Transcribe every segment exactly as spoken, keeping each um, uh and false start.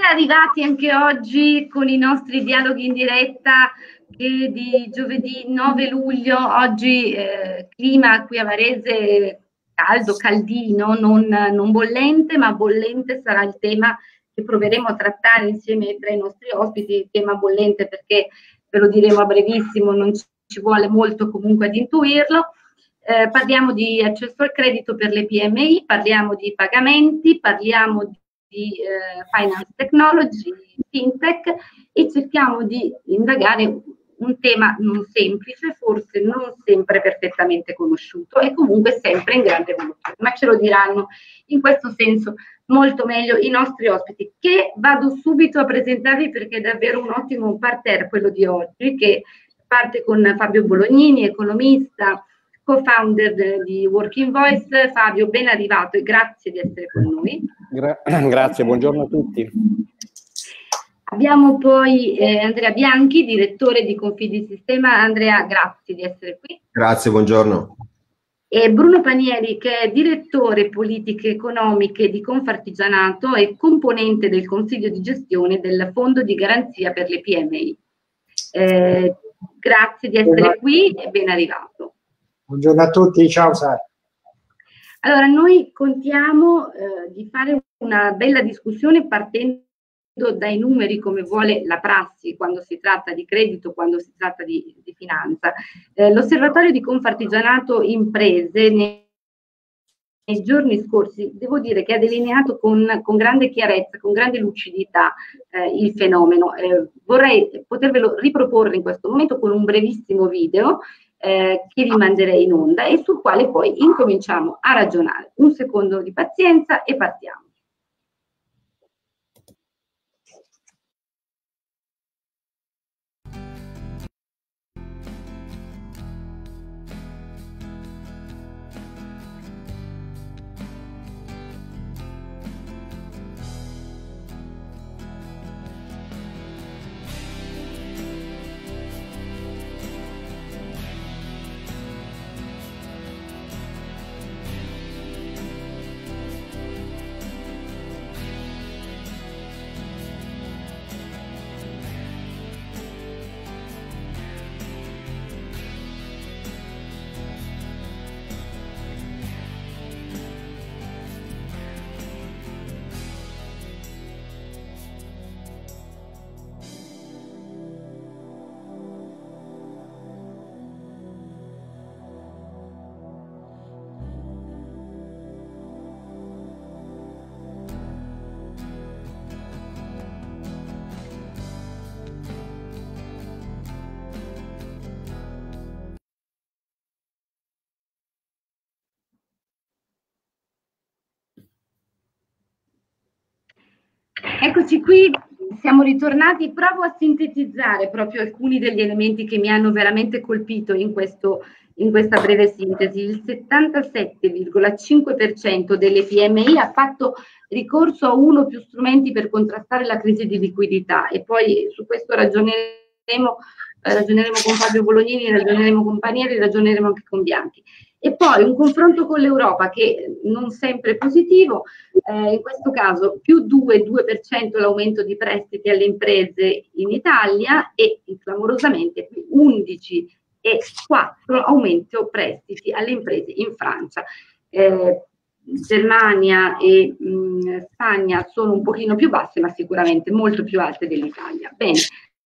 arrivati anche oggi con i nostri dialoghi in diretta che di giovedì nove luglio. Oggi eh, clima qui a Varese caldo, caldino, non, non bollente, ma bollente sarà il tema che proveremo a trattare insieme tra i nostri ospiti. Il tema bollente perché ve lo diremo a brevissimo, non ci vuole molto comunque ad intuirlo. Eh, parliamo di accesso al credito per le P M I, parliamo di pagamenti, parliamo di di eh, finance technology, fintech, e cerchiamo di indagare un tema non semplice, forse non sempre perfettamente conosciuto e comunque sempre in grande evoluzione, ma ce lo diranno in questo senso molto meglio i nostri ospiti, che vado subito a presentarvi perché è davvero un ottimo parterre quello di oggi, che parte con Fabio Bolognini, economista, co-founder di Working Voice. Fabio, ben arrivato e grazie di essere con noi. Gra grazie, buongiorno a tutti. Abbiamo poi eh, Andrea Bianchi, direttore di Confidisistema. Andrea, grazie di essere qui. Grazie, buongiorno. E Bruno Panieri, che è direttore politiche economiche di Confartigianato e componente del consiglio di gestione del Fondo di Garanzia per le P M I. Eh, grazie di essere qui e ben arrivato. Buongiorno a tutti, ciao Sara. Allora, noi contiamo eh, di fare una bella discussione partendo dai numeri, come vuole la prassi quando si tratta di credito, quando si tratta di, di finanza. Eh, L'Osservatorio di Confartigianato Imprese nei, nei giorni scorsi, devo dire che ha delineato con, con grande chiarezza, con grande lucidità eh, il fenomeno. Eh, vorrei potervelo riproporre in questo momento con un brevissimo video Eh, che vi manderei in onda e sul quale poi incominciamo a ragionare. Un secondo di pazienza e partiamo. Eccoci qui, siamo ritornati. Provo a sintetizzare proprio alcuni degli elementi che mi hanno veramente colpito in, questo, in questa breve sintesi. Il settantasette virgola cinque per cento delle P M I ha fatto ricorso a uno o più strumenti per contrastare la crisi di liquidità, e poi su questo ragioneremo, eh, ragioneremo con Fabio Bolognini, ragioneremo con Panieri, ragioneremo anche con Bianchi. E poi un confronto con l'Europa che non sempre è positivo, eh, in questo caso più due virgola due per cento l'aumento di prestiti alle imprese in Italia e clamorosamente più undici virgola quattro aumento prestiti alle imprese in Francia. Eh, Germania e mh, Spagna sono un pochino più basse, ma sicuramente molto più alte dell'Italia. Bene,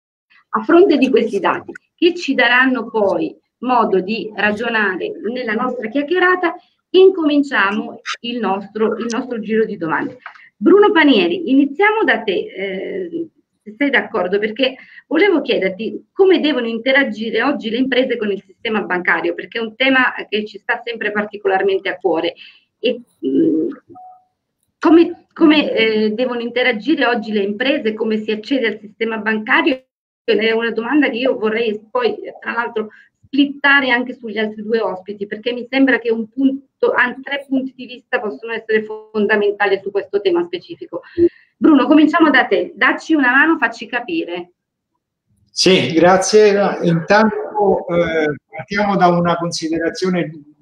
a fronte di questi dati che ci daranno poi modo di ragionare nella nostra chiacchierata, incominciamo il nostro, il nostro giro di domande. Bruno Panieri, iniziamo da te, eh, se sei d'accordo, perché volevo chiederti come devono interagire oggi le imprese con il sistema bancario, perché è un tema che ci sta sempre particolarmente a cuore. E, mh, come come eh, devono interagire oggi le imprese, come si accede al sistema bancario? È una domanda che io vorrei poi, tra l'altro, splittare anche sugli altri due ospiti, perché mi sembra che un punto, anzi tre punti di vista possono essere fondamentali su questo tema specifico. Bruno, cominciamo da te, dacci una mano, facci capire. Sì, grazie. Intanto eh, partiamo da una considerazione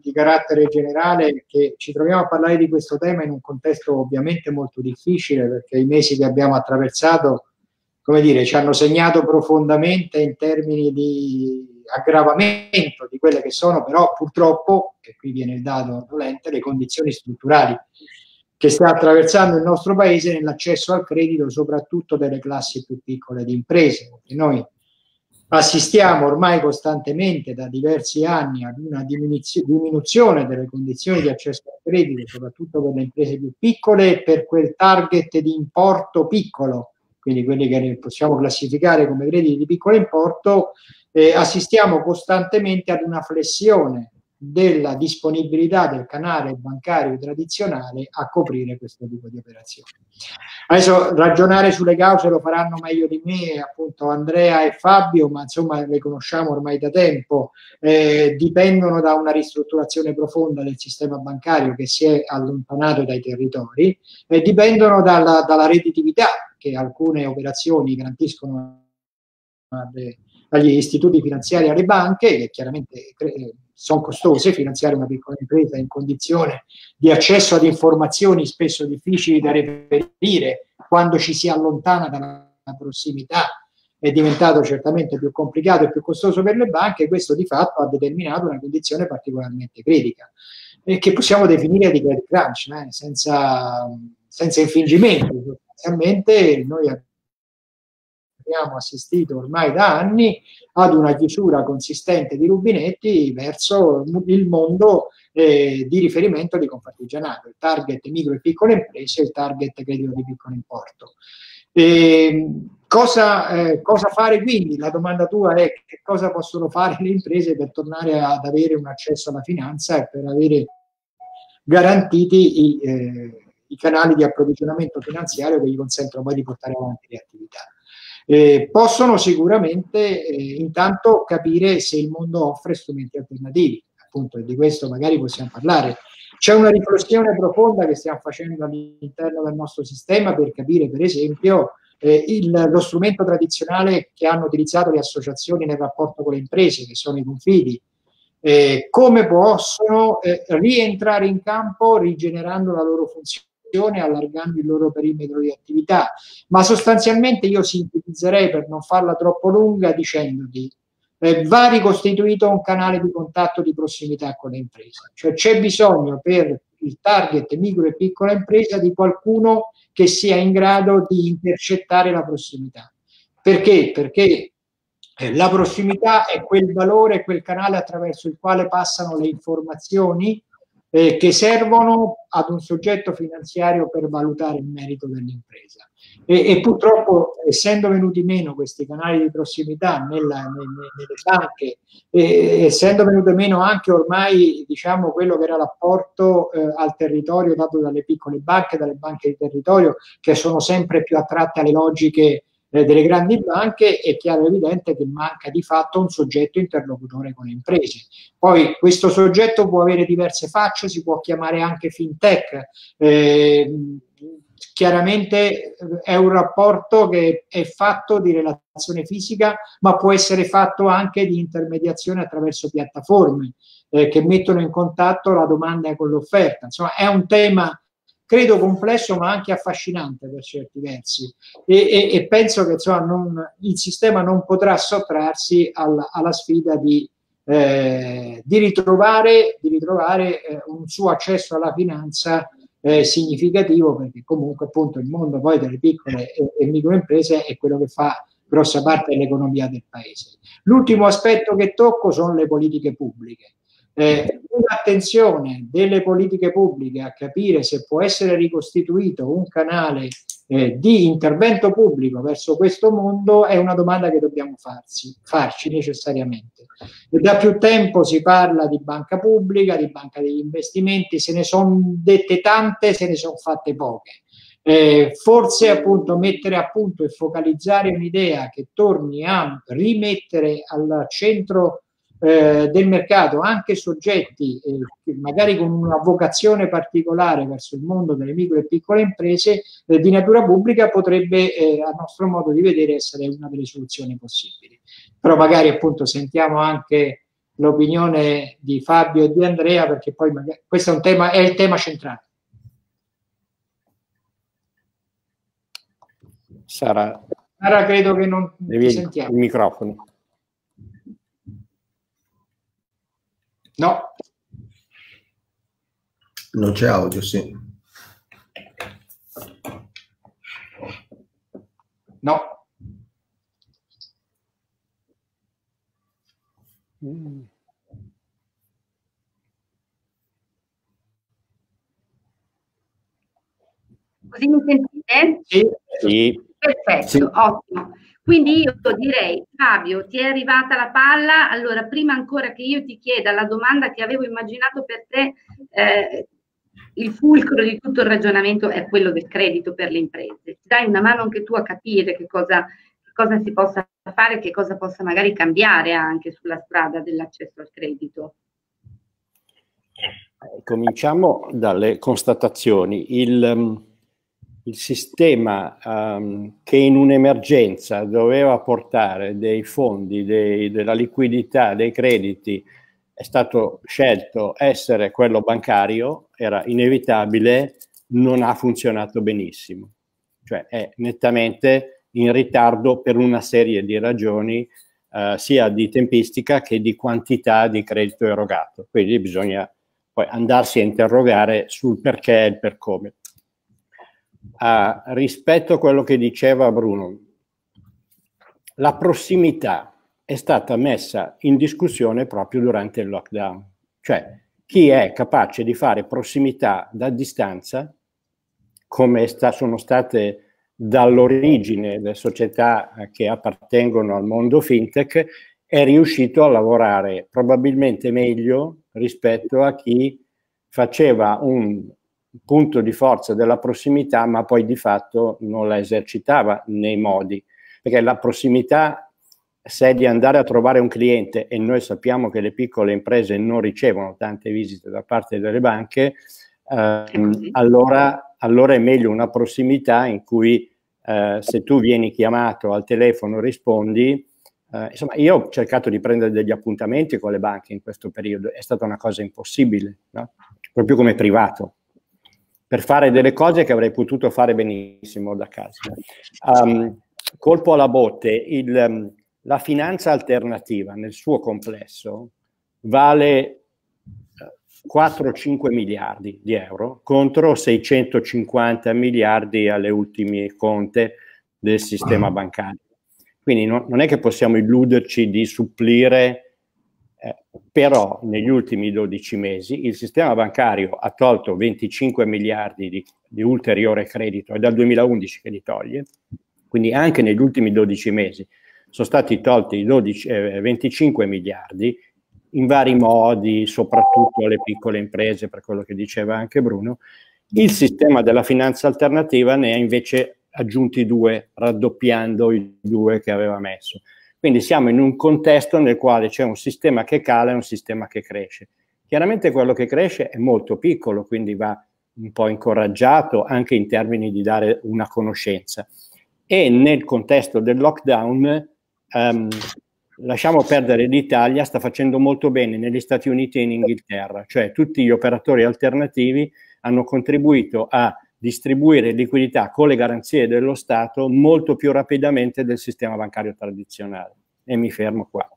di carattere generale, che ci troviamo a parlare di questo tema in un contesto ovviamente molto difficile, perché i mesi che abbiamo attraversato, come dire, ci hanno segnato profondamente in termini di aggravamento di quelle che sono però purtroppo, e qui viene il dato dolente, le condizioni strutturali che sta attraversando il nostro paese nell'accesso al credito, soprattutto delle classi più piccole di imprese. E noi assistiamo ormai costantemente da diversi anni ad una diminuzione delle condizioni di accesso al credito, soprattutto per le imprese più piccole, per quel target di importo piccolo, quindi quelli che possiamo classificare come crediti di piccolo importo. Eh, assistiamo costantemente ad una flessione della disponibilità del canale bancario tradizionale a coprire questo tipo di operazioni. Adesso ragionare sulle cause lo faranno meglio di me appunto Andrea e Fabio, ma insomma le conosciamo ormai da tempo. Eh, dipendono da una ristrutturazione profonda del sistema bancario che si è allontanato dai territori, e dipendono dalla, dalla redditività che alcune operazioni garantiscono alle, agli istituti finanziari e alle banche, che chiaramente sono costose. Finanziare una piccola impresa in condizione di accesso ad informazioni spesso difficili da reperire quando ci si allontana dalla prossimità è diventato certamente più complicato e più costoso per le banche, e questo di fatto ha determinato una condizione particolarmente critica, e che possiamo definire di credit crunch, eh, senza, senza infingimenti. Sostanzialmente noi abbiamo assistito ormai da anni ad una chiusura consistente di rubinetti verso il mondo eh, di riferimento di Confartigianato, il target micro e piccole imprese, il target credito di piccolo importo. E cosa, eh, cosa fare quindi? La domanda tua è: che cosa possono fare le imprese per tornare ad avere un accesso alla finanza e per avere garantiti i, eh, i canali di approvvigionamento finanziario che gli consentono poi di portare avanti le attività? Eh, possono sicuramente eh, intanto capire se il mondo offre strumenti alternativi, appunto, e di questo magari possiamo parlare. C'è una riflessione profonda che stiamo facendo all'interno del nostro sistema per capire, per esempio, eh, il, lo strumento tradizionale che hanno utilizzato le associazioni nel rapporto con le imprese, che sono i confidi, eh, come possono eh, rientrare in campo rigenerando la loro funzione, allargando il loro perimetro di attività. Ma sostanzialmente io sintetizzerei, per non farla troppo lunga, dicendoti eh, va ricostituito un canale di contatto di prossimità con le imprese, cioè c'è bisogno per il target micro e piccola impresa di qualcuno che sia in grado di intercettare la prossimità. Perché? Perché eh, la prossimità è quel valore, quel canale attraverso il quale passano le informazioni Eh, che servono ad un soggetto finanziario per valutare il merito dell'impresa. E, e purtroppo, essendo venuti meno questi canali di prossimità nella, nelle, nelle banche, e essendo venuto meno anche ormai, diciamo, quello che era l'apporto eh, al territorio dato dalle piccole banche, dalle banche di territorio, che sono sempre più attratte alle logiche delle grandi banche, è chiaro e evidente che manca di fatto un soggetto interlocutore con le imprese. Poi questo soggetto può avere diverse facce, si può chiamare anche fintech, eh, chiaramente è un rapporto che è fatto di relazione fisica, ma può essere fatto anche di intermediazione attraverso piattaforme eh, che mettono in contatto la domanda con l'offerta. Insomma, è un tema credo complesso ma anche affascinante per certi versi, e, e, e penso che insomma, non, il sistema non potrà sottrarsi alla, alla sfida di, eh, di ritrovare, di ritrovare eh, un suo accesso alla finanza eh, significativo, perché comunque appunto il mondo poi delle piccole e, e microimprese è quello che fa grossa parte dell'economia del paese. L'ultimo aspetto che tocco sono le politiche pubbliche. Eh, un'attenzione delle politiche pubbliche a capire se può essere ricostituito un canale eh, di intervento pubblico verso questo mondo è una domanda che dobbiamo farsi, farci necessariamente. E da più tempo si parla di banca pubblica, di banca degli investimenti, se ne sono dette tante, se ne sono fatte poche. Eh, forse appunto mettere a punto e focalizzare un'idea che torni a rimettere al centro Eh, del mercato anche soggetti eh, magari con una vocazione particolare verso il mondo delle micro e piccole imprese eh, di natura pubblica potrebbe eh, a nostro modo di vedere essere una delle soluzioni possibili. Però magari appunto sentiamo anche l'opinione di Fabio e di Andrea, perché poi magari, questo è un tema, è il tema centrale. Sara, Sara credo che non devi ti sentiamo. Il microfono. No. Non c'è audio, sì. No. Mm. Così mi sentite? Sì. Sì. Perfetto, Sì. ottimo. Quindi io direi, Fabio, ti è arrivata la palla, allora prima ancora che io ti chieda la domanda che avevo immaginato per te, eh, il fulcro di tutto il ragionamento è quello del credito per le imprese. Ti dai una mano anche tu a capire che cosa, che cosa si possa fare, che cosa possa magari cambiare anche sulla strada dell'accesso al credito. Cominciamo dalle constatazioni. Il, il sistema um, che in un'emergenza doveva portare dei fondi, dei, della liquidità, dei crediti, è stato scelto essere quello bancario, era inevitabile, non ha funzionato benissimo. Cioè è nettamente in ritardo per una serie di ragioni, eh, sia di tempistica che di quantità di credito erogato. Quindi bisogna poi andarsi a interrogare sul perché e il per come. Uh, rispetto a quello che diceva Bruno, la prossimità è stata messa in discussione proprio durante il lockdown. Cioè, chi è capace di fare prossimità da distanza, come sta, sono state dall'origine le società che appartengono al mondo fintech, è riuscito a lavorare probabilmente meglio rispetto a chi faceva un punto di forza della prossimità, ma poi di fatto non la esercitava nei modi. Perché la prossimità, se è di andare a trovare un cliente, e noi sappiamo che le piccole imprese non ricevono tante visite da parte delle banche, ehm, allora, allora è meglio una prossimità in cui eh, se tu vieni chiamato al telefono rispondi. Uh, insomma, io ho cercato di prendere degli appuntamenti con le banche in questo periodo, è stata una cosa impossibile, no? Proprio come privato, per fare delle cose che avrei potuto fare benissimo da casa. Um, colpo alla botte, il, um, la finanza alternativa nel suo complesso vale quattro cinque miliardi di euro contro seicentocinquanta miliardi alle ultime conte del sistema bancario. Quindi no, non è che possiamo illuderci di supplire, eh, però negli ultimi dodici mesi il sistema bancario ha tolto venticinque miliardi di, di ulteriore credito, è dal duemilaundici che li toglie, quindi anche negli ultimi dodici mesi sono stati tolti dodici, eh, venticinque miliardi in vari modi, soprattutto alle piccole imprese, per quello che diceva anche Bruno. Il sistema della finanza alternativa ne ha invece aggiunti due, raddoppiando i due che aveva messo. Quindi siamo in un contesto nel quale c'è un sistema che cala e un sistema che cresce. Chiaramente quello che cresce è molto piccolo, quindi va un po' incoraggiato anche in termini di dare una conoscenza. E nel contesto del lockdown, um, lasciamo perdere l'Italia, sta facendo molto bene negli Stati Uniti e in Inghilterra, cioè tutti gli operatori alternativi hanno contribuito a distribuire liquidità con le garanzie dello Stato molto più rapidamente del sistema bancario tradizionale. E mi fermo qua.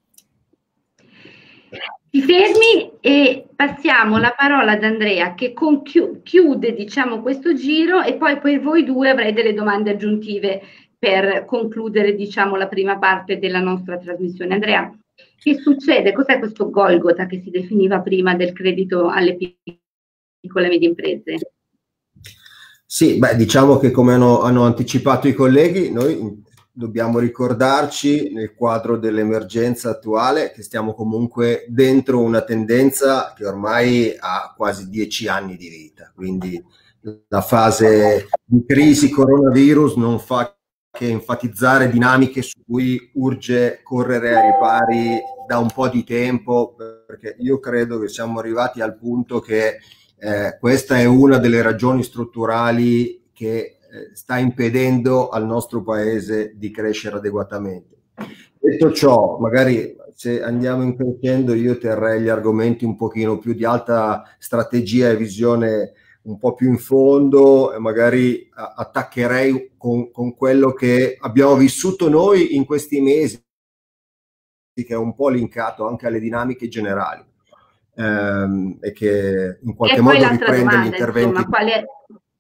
Ti fermi e passiamo la parola ad Andrea che chiude, diciamo, questo giro, e poi per voi due avrei delle domande aggiuntive per concludere, diciamo, la prima parte della nostra trasmissione. Andrea, che succede? Cos'è questo Golgota che si definiva prima del credito alle piccole e medie imprese? Sì, beh, diciamo che come hanno, hanno anticipato i colleghi, noi dobbiamo ricordarci nel quadro dell'emergenza attuale che stiamo comunque dentro una tendenza che ormai ha quasi dieci anni di vita, quindi la fase di crisi coronavirus non fa che enfatizzare dinamiche su cui urge correre ai ripari da un po' di tempo, perché io credo che siamo arrivati al punto che Eh, questa è una delle ragioni strutturali che eh, sta impedendo al nostro paese di crescere adeguatamente. Detto ciò, magari se andiamo in crescendo io terrei gli argomenti un pochino più di alta strategia e visione un po' più in fondo e magari attaccherei con, con quello che abbiamo vissuto noi in questi mesi, che è un po' linkato anche alle dinamiche generali ehm, e che in qualche modo riprende domanda, gli interventi. Insomma, qual è,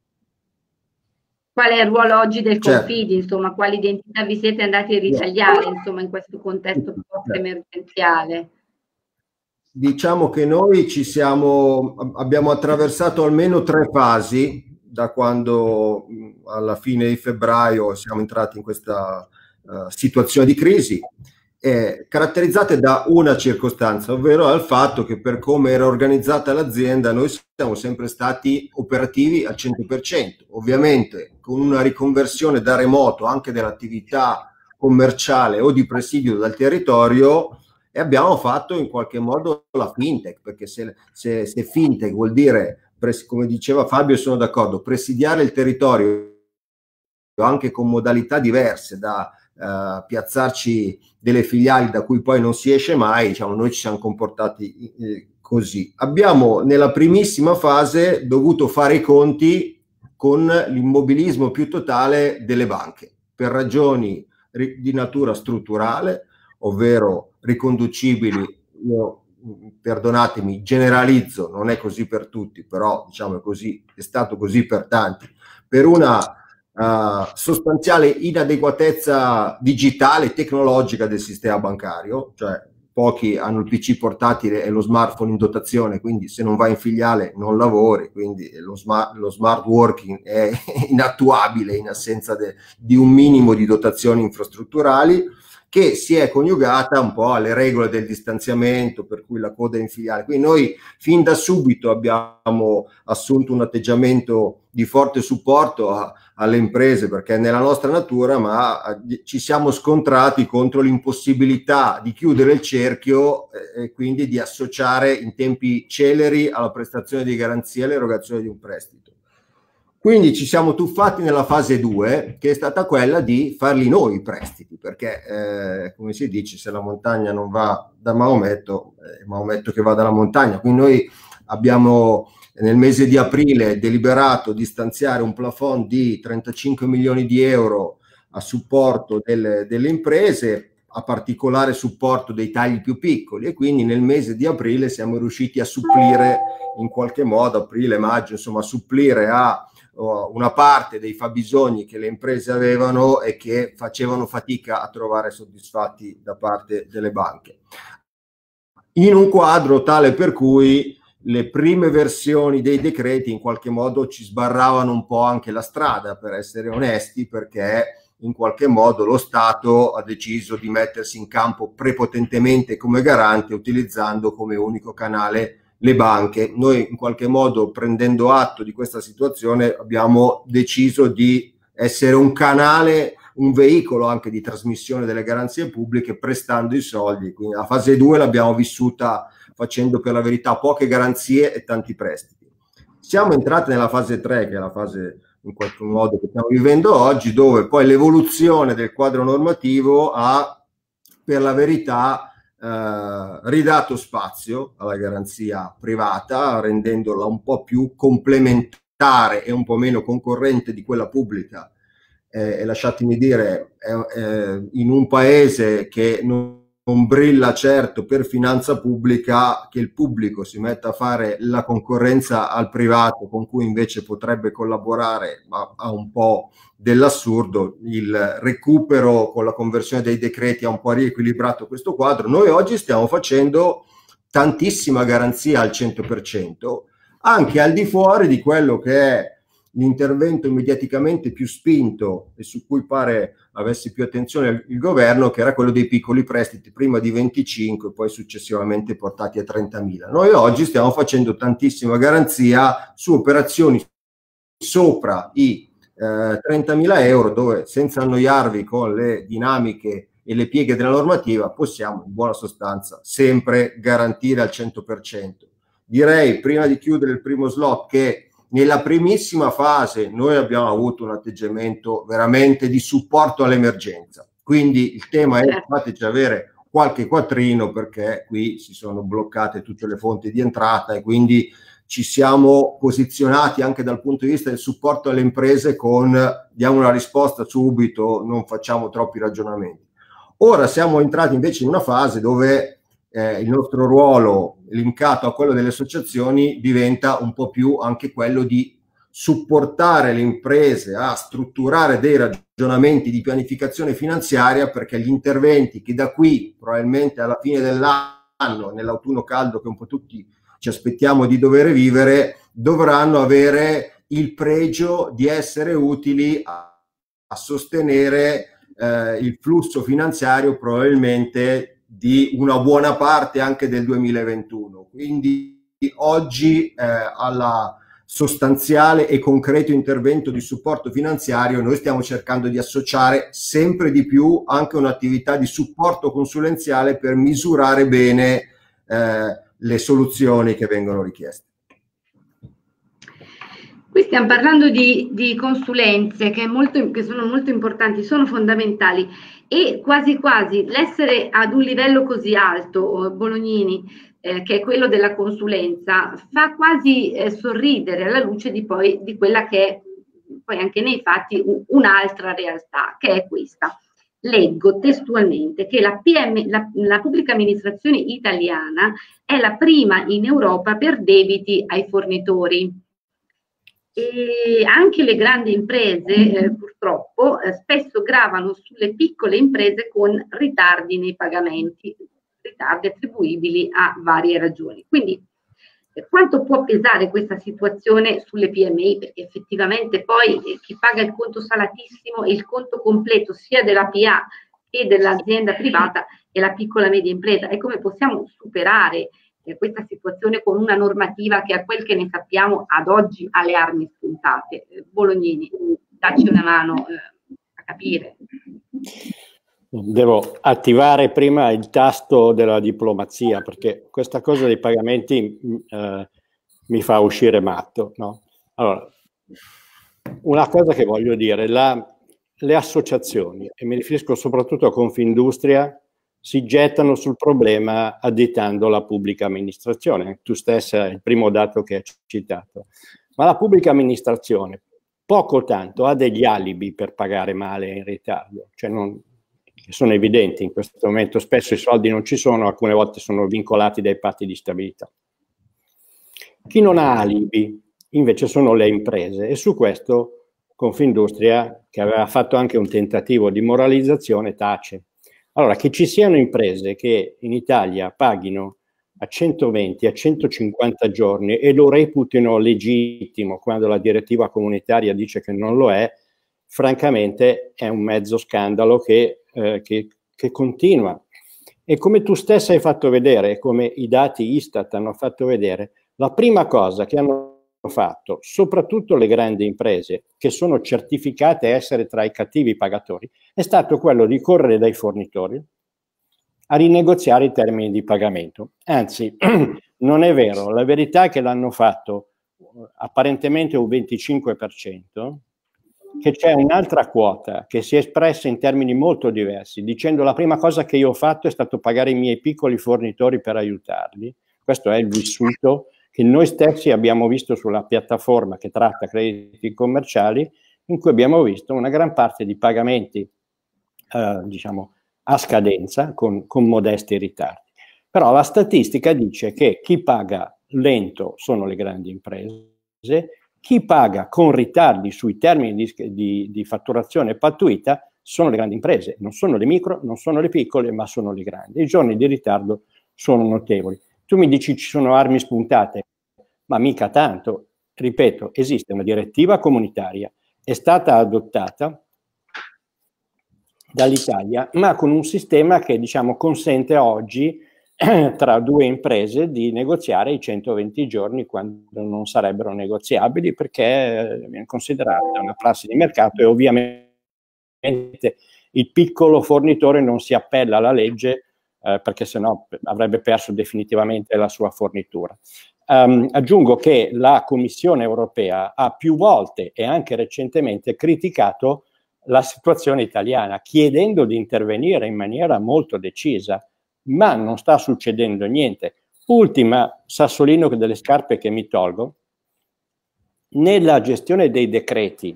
qual è il ruolo oggi del certo. Confidi? Insomma, quali identità vi siete andati a ritagliare insomma, in questo contesto post-emergenziale? Diciamo che noi ci siamo, abbiamo attraversato almeno tre fasi da quando alla fine di febbraio siamo entrati in questa uh, situazione di crisi, eh, caratterizzate da una circostanza, ovvero al fatto che per come era organizzata l'azienda noi siamo sempre stati operativi al cento per cento, ovviamente con una riconversione da remoto anche dell'attività commerciale o di presidio dal territorio. E abbiamo fatto in qualche modo la fintech, perché se, se, se fintech vuol dire, come diceva Fabio, sono d'accordo, presidiare il territorio anche con modalità diverse, da uh, piazzarci delle filiali da cui poi non si esce mai, diciamo, noi ci siamo comportati eh, così. Abbiamo nella primissima fase dovuto fare i conti con l'immobilismo più totale delle banche, per ragioni di natura strutturale, ovvero riconducibili, io, perdonatemi, generalizzo, non è così per tutti, però diciamo così, è stato così per tanti, per una uh, sostanziale inadeguatezza digitale e tecnologica del sistema bancario, cioè pochi hanno il P C portatile e lo smartphone in dotazione, quindi se non vai in filiale non lavori, quindi lo smart, lo smart working è inattuabile in assenza de, di un minimo di dotazioni infrastrutturali, che si è coniugata un po' alle regole del distanziamento, per cui la coda è in filiale. Quindi noi fin da subito abbiamo assunto un atteggiamento di forte supporto a, alle imprese, perché è nella nostra natura, ma a, ci siamo scontrati contro l'impossibilità di chiudere il cerchio eh, e quindi di associare in tempi celeri alla prestazione di garanzia l'erogazione di un prestito. Quindi ci siamo tuffati nella fase due, che è stata quella di farli noi i prestiti, perché eh, come si dice, se la montagna non va da Maometto, è Maometto che va dalla montagna. Quindi noi abbiamo nel mese di aprile deliberato di stanziare un plafond di trentacinque milioni di euro a supporto delle, delle imprese, a particolare supporto dei tagli più piccoli, e quindi nel mese di aprile siamo riusciti a supplire in qualche modo, aprile, maggio, insomma, a supplire a una parte dei fabbisogni che le imprese avevano e che facevano fatica a trovare soddisfatti da parte delle banche, in un quadro tale per cui le prime versioni dei decreti in qualche modo ci sbarravano un po' anche la strada, per essere onesti, perché in qualche modo lo Stato ha deciso di mettersi in campo prepotentemente come garante, utilizzando come unico canale le banche. Noi in qualche modo, prendendo atto di questa situazione, abbiamo deciso di essere un canale, un veicolo anche di trasmissione delle garanzie pubbliche, prestando i soldi. Quindi la fase due l'abbiamo vissuta facendo per la verità poche garanzie e tanti prestiti. Siamo entrati nella fase tre, che è la fase in qualche modo che stiamo vivendo oggi, dove poi l'evoluzione del quadro normativo ha per la verità Uh, ridato spazio alla garanzia privata, rendendola un po' più complementare e un po' meno concorrente di quella pubblica. Eh, e lasciatemi dire, eh, eh, in un paese che non, non brilla certo per finanza pubblica, che il pubblico si metta a fare la concorrenza al privato, con cui invece potrebbe collaborare, ma ha un po' dell'assurdo. Il recupero con la conversione dei decreti ha un po' riequilibrato questo quadro. Noi oggi stiamo facendo tantissima garanzia al cento per cento, anche al di fuori di quello che è l'intervento mediaticamente più spinto e su cui pare avesse più attenzione il governo, che era quello dei piccoli prestiti, prima di venticinque, poi successivamente portati a trentamila. Noi oggi stiamo facendo tantissima garanzia su operazioni sopra i eh, trentamila euro, dove senza annoiarvi con le dinamiche e le pieghe della normativa possiamo in buona sostanza sempre garantire al cento per cento. Direi, prima di chiudere il primo slot, che nella primissima fase noi abbiamo avuto un atteggiamento veramente di supporto all'emergenza. Quindi il tema è fateci avere qualche quattrino, perché qui si sono bloccate tutte le fonti di entrata e quindi ci siamo posizionati anche dal punto di vista del supporto alle imprese con diamo una risposta subito, non facciamo troppi ragionamenti. Ora siamo entrati invece in una fase dove eh, il nostro ruolo linkato a quello delle associazioni diventa un po' più anche quello di supportare le imprese a strutturare dei ragionamenti di pianificazione finanziaria, perché gli interventi che da qui probabilmente alla fine dell'anno, nell'autunno caldo che un po' tutti ci aspettiamo di dover vivere, dovranno avere il pregio di essere utili a, a sostenere eh, il flusso finanziario probabilmente di una buona parte anche del duemilaventuno. Quindi oggi eh, alla sostanziale e concreto intervento di supporto finanziario noi stiamo cercando di associare sempre di più anche un'attività di supporto consulenziale per misurare bene eh, le soluzioni che vengono richieste. Qui stiamo parlando di, di consulenze che, è molto, che sono molto importanti, sono fondamentali, e quasi quasi l'essere ad un livello così alto, Bolognini, eh, che è quello della consulenza, fa quasi eh, sorridere alla luce di poi di quella che è poi anche nei fatti un'altra realtà, che è questa. Leggo testualmente che la, P M, la, la pubblica amministrazione italiana è la prima in Europa per debiti ai fornitori. E anche le grandi imprese eh, purtroppo eh, spesso gravano sulle piccole imprese con ritardi nei pagamenti, ritardi attribuibili a varie ragioni. Quindi eh, quanto può pesare questa situazione sulle P M I? Perché effettivamente poi eh, chi paga il conto salatissimo e il conto completo sia della P A che dell'azienda privata è la piccola e media impresa. E come possiamo superare eh, questa situazione con una normativa che, a quel che ne sappiamo, ad oggi ha le armi spuntate? Eh, Bolognini, dacci una mano eh, a capire. Devo attivare prima il tasto della diplomazia, perché questa cosa dei pagamenti eh, mi fa uscire matto, no? Allora, una cosa che voglio dire, la, le associazioni, e mi riferisco soprattutto a Confindustria, si gettano sul problema additando la pubblica amministrazione. Tu stessa è il primo dato che hai citato. Ma la pubblica amministrazione, poco o tanto, ha degli alibi per pagare male e in ritardo, cioè non... che sono evidenti in questo momento. Spesso i soldi non ci sono, alcune volte sono vincolati dai patti di stabilità. Chi non ha alibi invece sono le imprese, e su questo Confindustria, che aveva fatto anche un tentativo di moralizzazione, tace. Allora, che ci siano imprese che in Italia paghino a centoventi, a centocinquanta giorni e lo reputino legittimo quando la direttiva comunitaria dice che non lo è, francamente è un mezzo scandalo che, eh, che, che continua. E come tu stessa hai fatto vedere, come i dati Istat hanno fatto vedere, la prima cosa che hanno fatto, soprattutto le grandi imprese, che sono certificate a essere tra i cattivi pagatori, è stato quello di correre dai fornitori a rinegoziare i termini di pagamento. Anzi, non è vero, la verità è che l'hanno fatto apparentemente un venticinque per cento, che c'è un'altra quota che si è espressa in termini molto diversi, dicendo la prima cosa che io ho fatto è stato pagare i miei piccoli fornitori per aiutarli. Questo è il vissuto che noi stessi abbiamo visto sulla piattaforma che tratta crediti commerciali, in cui abbiamo visto una gran parte di pagamenti eh, diciamo a scadenza con, con modesti ritardi. Però la statistica dice che chi paga lento sono le grandi imprese, chi paga con ritardi sui termini di, di, di fatturazione pattuita sono le grandi imprese, non sono le micro, non sono le piccole, ma sono le grandi. I giorni di ritardo sono notevoli. Tu mi dici ci sono armi spuntate, ma mica tanto. Ripeto, esiste una direttiva comunitaria, è stata adottata dall'Italia, ma con un sistema che, diciamo, consente oggi tra due imprese di negoziare i centoventi giorni quando non sarebbero negoziabili, perché viene considerata una prassi di mercato e ovviamente il piccolo fornitore non si appella alla legge eh, perché sennò avrebbe perso definitivamente la sua fornitura. Um, aggiungo che la Commissione europea ha più volte e anche recentemente criticato la situazione italiana, chiedendo di intervenire in maniera molto decisa, ma non sta succedendo niente. Ultima sassolino delle scarpe che mi tolgo, nella gestione dei decreti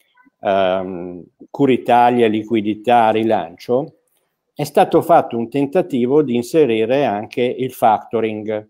ehm, Curitalia, liquidità, rilancio, è stato fatto un tentativo di inserire anche il factoring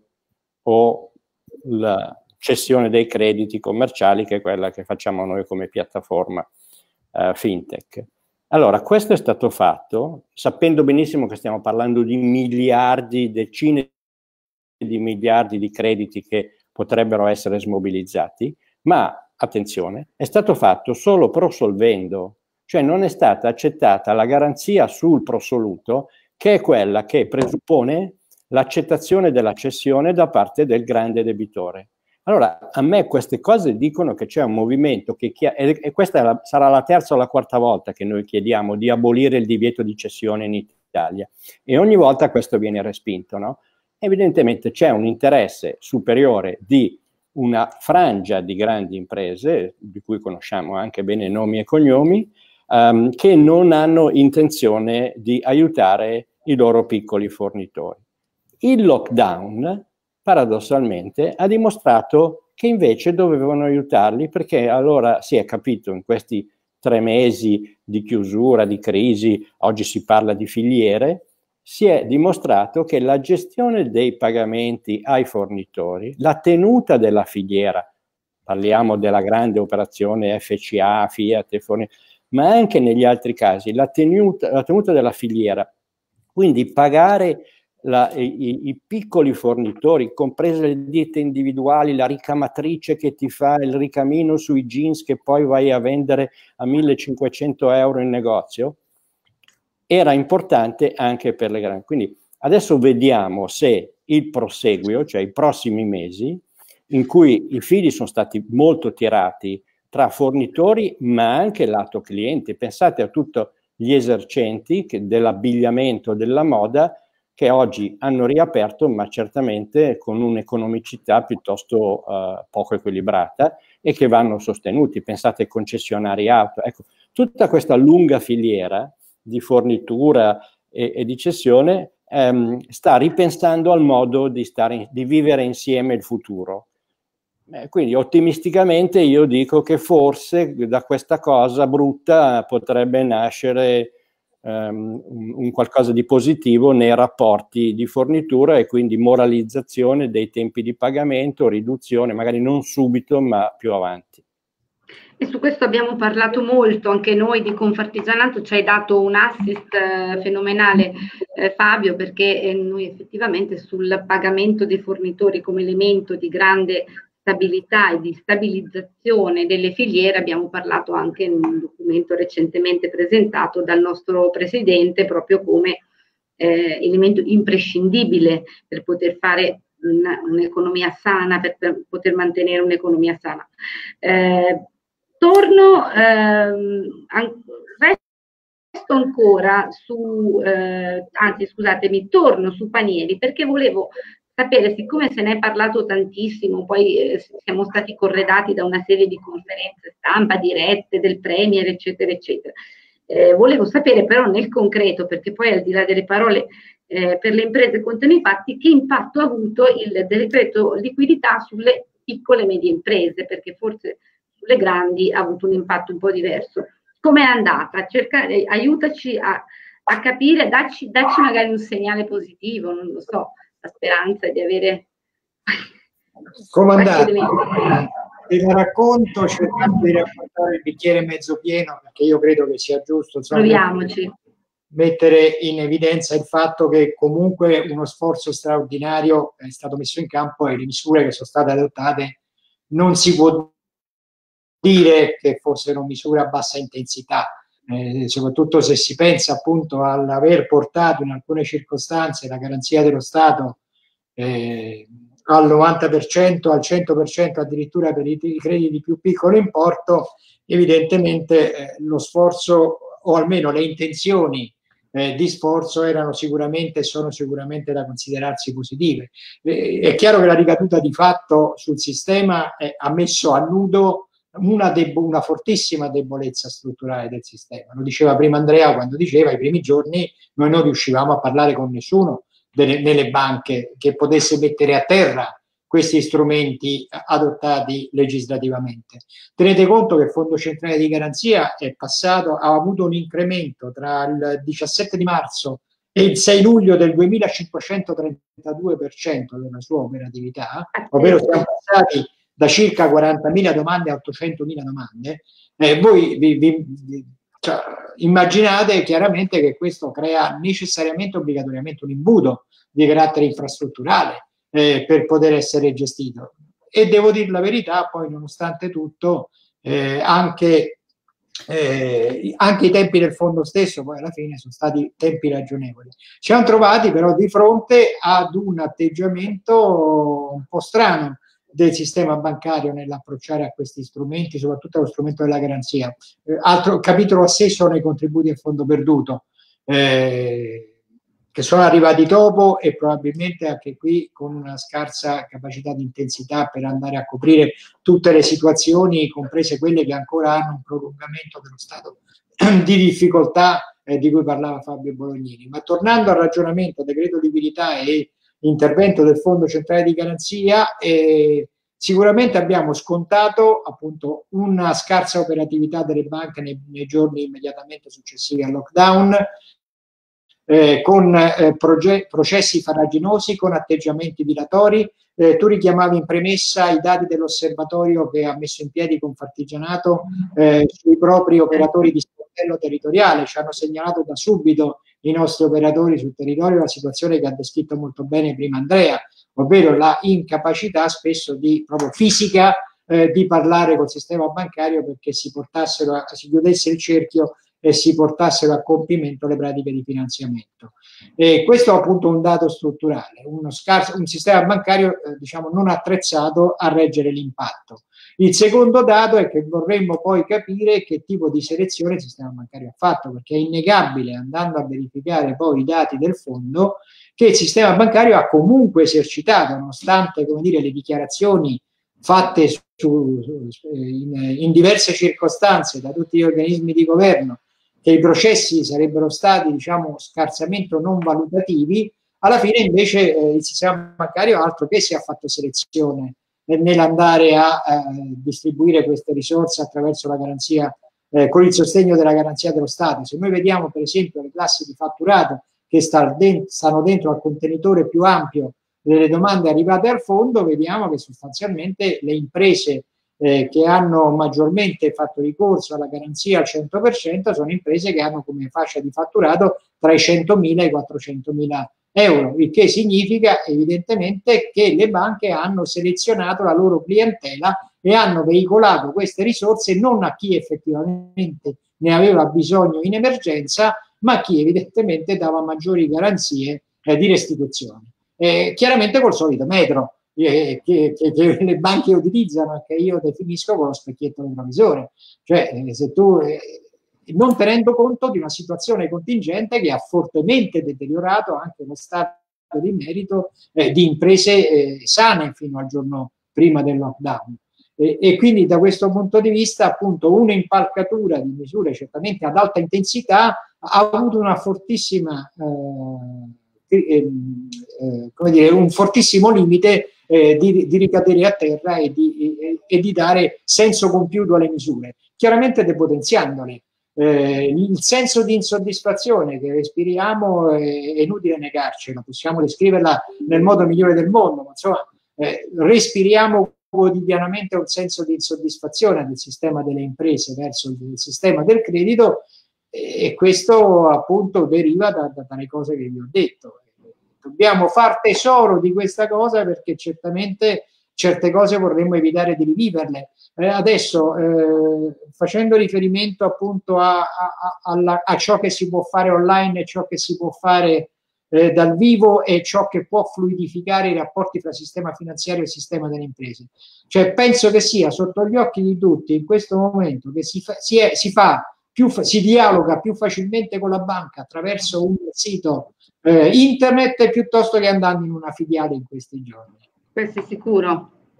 o la cessione dei crediti commerciali, che è quella che facciamo noi come piattaforma eh, fintech. Allora, questo è stato fatto sapendo benissimo che stiamo parlando di miliardi, decine di miliardi di crediti che potrebbero essere smobilizzati, ma, attenzione, è stato fatto solo prosolvendo, cioè non è stata accettata la garanzia sul prosoluto, che è quella che presuppone l'accettazione della cessione da parte del grande debitore. Allora, a me queste cose dicono che c'è un movimento che, e questa la, sarà la terza o la quarta volta che noi chiediamo di abolire il divieto di cessione in Italia, e ogni volta questo viene respinto, no? Evidentemente c'è un interesse superiore di una frangia di grandi imprese, di cui conosciamo anche bene nomi e cognomi, um, che non hanno intenzione di aiutare i loro piccoli fornitori. Il lockdown, paradossalmente, ha dimostrato che invece dovevano aiutarli, perché allora si è capito in questi tre mesi di chiusura, di crisi, oggi si parla di filiere, si è dimostrato che la gestione dei pagamenti ai fornitori, la tenuta della filiera, parliamo della grande operazione F C A, Fiat, ma anche negli altri casi, la tenuta, la tenuta della filiera, quindi pagare la, i, i piccoli fornitori, comprese le ditte individuali, la ricamatrice che ti fa il ricamino sui jeans che poi vai a vendere a millecinquecento euro in negozio, era importante anche per le grandi. Quindi adesso vediamo se il proseguio, cioè i prossimi mesi, in cui i fili sono stati molto tirati tra fornitori ma anche lato clienti. Pensate a tutti gli esercenti dell'abbigliamento, della moda, che oggi hanno riaperto, ma certamente con un'economicità piuttosto uh, poco equilibrata, e che vanno sostenuti. Pensate ai concessionari auto. Ecco, tutta questa lunga filiera di fornitura e, e di cessione ehm, sta ripensando al modo di, stare, di vivere insieme il futuro. Eh, quindi ottimisticamente io dico che forse da questa cosa brutta potrebbe nascere Um, un, un qualcosa di positivo nei rapporti di fornitura, e quindi moralizzazione dei tempi di pagamento, riduzione, magari non subito ma più avanti. E su questo abbiamo parlato molto anche noi di Confartigianato, ci hai dato un assist eh, fenomenale eh, Fabio, perché eh, noi effettivamente sul pagamento dei fornitori come elemento di grande stabilità e di stabilizzazione delle filiere abbiamo parlato anche in un documento recentemente presentato dal nostro presidente, proprio come eh, elemento imprescindibile per poter fare un'economia sana, per, per poter mantenere un'economia sana. Eh, torno, ehm, an- resto ancora su, eh, anzi scusatemi, torno su Panieri, perché volevo sapere, siccome se ne è parlato tantissimo, poi eh, siamo stati corredati da una serie di conferenze stampa dirette del Premier, eccetera, eccetera. Eh, volevo sapere però nel concreto, perché poi al di là delle parole eh, per le imprese contano i fatti, che impatto ha avuto il decreto liquidità sulle piccole e medie imprese, perché forse sulle grandi ha avuto un impatto un po' diverso. Com'è andata? Cercare, aiutaci a, a capire, dacci, dacci magari un segnale positivo, non lo so, la speranza di avere comandante, te la racconto cercando di raccontare il bicchiere mezzo pieno, perché io credo che sia giusto, insomma, proviamoci, mettere in evidenza il fatto che comunque uno sforzo straordinario è stato messo in campo e le misure che sono state adottate non si può dire che fossero misure a bassa intensità. Eh, soprattutto se si pensa appunto all'aver portato in alcune circostanze la garanzia dello Stato eh, al novanta per cento, al cento per cento addirittura per i, i crediti di più piccolo importo, evidentemente eh, lo sforzo, o almeno le intenzioni eh, di sforzo, erano sicuramente e sono sicuramente da considerarsi positive. Eh, è chiaro che la ricaduta di fatto sul sistema eh, ha messo a nudo una, debo, una fortissima debolezza strutturale del sistema. Lo diceva prima Andrea quando diceva i primi giorni noi non riuscivamo a parlare con nessuno delle, nelle banche che potesse mettere a terra questi strumenti adottati legislativamente. Tenete conto che il Fondo Centrale di Garanzia è passato, ha avuto un incremento tra il diciassette di marzo e il sei luglio del duemilacinquecentotrentadue per cento della sua operatività, ovvero siamo passati da circa quarantamila domande a ottocentomila domande. Eh, voi vi, vi, vi, cioè, immaginate chiaramente che questo crea necessariamente, obbligatoriamente un imbuto di carattere infrastrutturale eh, per poter essere gestito. E devo dire la verità, poi nonostante tutto, eh, anche, eh, anche i tempi del fondo stesso poi alla fine sono stati tempi ragionevoli. Ci siamo trovati però di fronte ad un atteggiamento un po' strano del sistema bancario nell'approcciare a questi strumenti, soprattutto allo strumento della garanzia. Eh, altro capitolo a sé sono i contributi a fondo perduto, eh, che sono arrivati dopo e probabilmente anche qui con una scarsa capacità di intensità per andare a coprire tutte le situazioni, comprese quelle che ancora hanno un prolungamento dello stato di difficoltà eh, di cui parlava Fabio Bolognini. Ma tornando al ragionamento decreto liquidità e intervento del Fondo Centrale di Garanzia, eh, sicuramente abbiamo scontato appunto una scarsa operatività delle banche nei, nei giorni immediatamente successivi al lockdown, eh, con eh, processi farraginosi, con atteggiamenti dilatori. Eh, tu richiamavi in premessa i dati dell'osservatorio che ha messo in piedi Confartigianato eh, sui propri operatori di sportello territoriale. Ci hanno segnalato da subito i nostri operatori sul territorio la situazione che ha descritto molto bene prima Andrea, ovvero la incapacità spesso di proprio fisica eh, di parlare col sistema bancario perché si portassero a, si chiudesse il cerchio e si portassero a compimento le pratiche di finanziamento. E questo è appunto un dato strutturale, uno scarso, un sistema bancario eh, diciamo non attrezzato a reggere l'impatto. Il secondo dato è che vorremmo poi capire che tipo di selezione il sistema bancario ha fatto, perché è innegabile, andando a verificare poi i dati del fondo, che il sistema bancario ha comunque esercitato, nonostante come dire, le dichiarazioni fatte su, su, in, in diverse circostanze da tutti gli organismi di governo, che i processi sarebbero stati diciamo scarsamente non valutativi, alla fine invece eh, il sistema bancario altro che si è fatto selezione nell'andare a eh, distribuire queste risorse attraverso la garanzia, eh, con il sostegno della garanzia dello Stato. Se noi vediamo per esempio le classi di fatturato che sta dentro, stanno dentro al contenitore più ampio delle domande arrivate al fondo, vediamo che sostanzialmente le imprese eh, che hanno maggiormente fatto ricorso alla garanzia al cento per cento sono imprese che hanno come fascia di fatturato tra i centomila e i quattrocentomila euro, il che significa evidentemente che le banche hanno selezionato la loro clientela e hanno veicolato queste risorse non a chi effettivamente ne aveva bisogno in emergenza, ma a chi evidentemente dava maggiori garanzie eh, di restituzione. Eh, chiaramente col solito metro eh, che, che, che le banche utilizzano e che io definisco con lo specchietto del provvisore, cioè eh, se tu eh, non tenendo conto di una situazione contingente che ha fortemente deteriorato anche lo stato di merito eh, di imprese eh, sane fino al giorno prima del lockdown. E, e quindi da questo punto di vista appunto un'impalcatura di misure certamente ad alta intensità ha avuto una fortissima eh, eh, eh, come dire, un fortissimo limite eh, di, di ricadere a terra e di, e, e di dare senso compiuto alle misure, chiaramente depotenziandole. Eh, il senso di insoddisfazione che respiriamo è, è inutile negarcela, possiamo descriverla nel modo migliore del mondo, ma insomma eh, respiriamo quotidianamente un senso di insoddisfazione del sistema delle imprese verso il, il sistema del credito e, e questo appunto deriva da, da, dalle cose che vi ho detto. Dobbiamo far tesoro di questa cosa perché certamente certe cose vorremmo evitare di riviverle. Eh, adesso, eh, facendo riferimento appunto a, a, a, a ciò che si può fare online e ciò che si può fare eh, dal vivo e ciò che può fluidificare i rapporti tra sistema finanziario e sistema delle imprese. Cioè, penso che sia sotto gli occhi di tutti in questo momento che si fa, si è, si fa più, si dialoga più facilmente con la banca attraverso un sito eh, internet piuttosto che andando in una filiale in questi giorni. Questo è sicuro.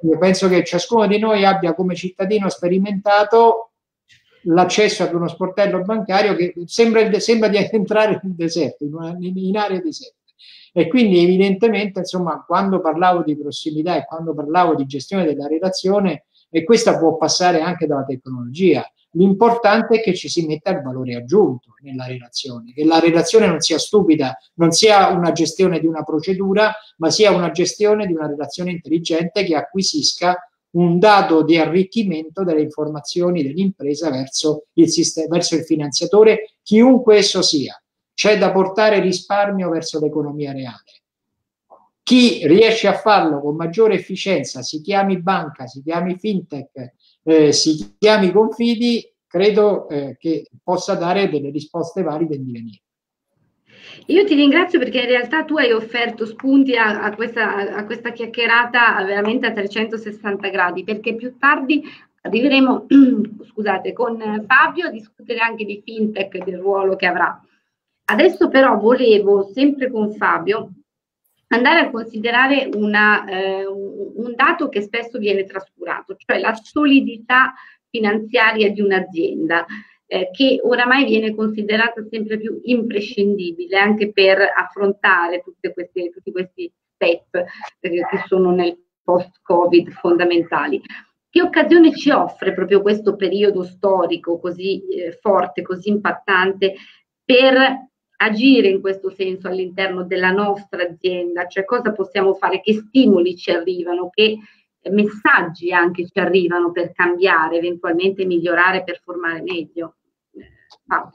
io penso che ciascuno di noi abbia come cittadino sperimentato l'accesso ad uno sportello bancario che sembra, sembra di entrare in deserto, in, una, in, in aree deserte. E quindi evidentemente, insomma, quando parlavo di prossimità e quando parlavo di gestione della relazione, e questa può passare anche dalla tecnologia, l'importante è che ci si metta il valore aggiunto nella relazione, che la relazione non sia stupida, non sia una gestione di una procedura, ma sia una gestione di una relazione intelligente che acquisisca un dato di arricchimento delle informazioni dell'impresa verso il sistema, verso il finanziatore, chiunque esso sia. C'è da portare risparmio verso l'economia reale. Chi riesce a farlo con maggiore efficienza, si chiami banca, si chiami fintech, eh, si chiami confidi, credo eh, che possa dare delle risposte valide in divenire. Io ti ringrazio perché in realtà tu hai offerto spunti a, a, questa, a questa chiacchierata veramente a trecentosessanta gradi, perché più tardi arriveremo scusate, con Fabio a discutere anche di fintech e del ruolo che avrà. Adesso però volevo, sempre con Fabio, andare a considerare una, eh, un dato che spesso viene trascurato, cioè la solidità finanziaria di un'azienda, eh, che oramai viene considerata sempre più imprescindibile anche per affrontare tutte queste, tutti questi step eh, che sono nel post-Covid fondamentali. Che occasione ci offre proprio questo periodo storico così eh, forte, così impattante, per agire in questo senso all'interno della nostra azienda? Cioè, cosa possiamo fare? Che stimoli ci arrivano? Che messaggi anche ci arrivano per cambiare, eventualmente migliorare, performare meglio? Ah.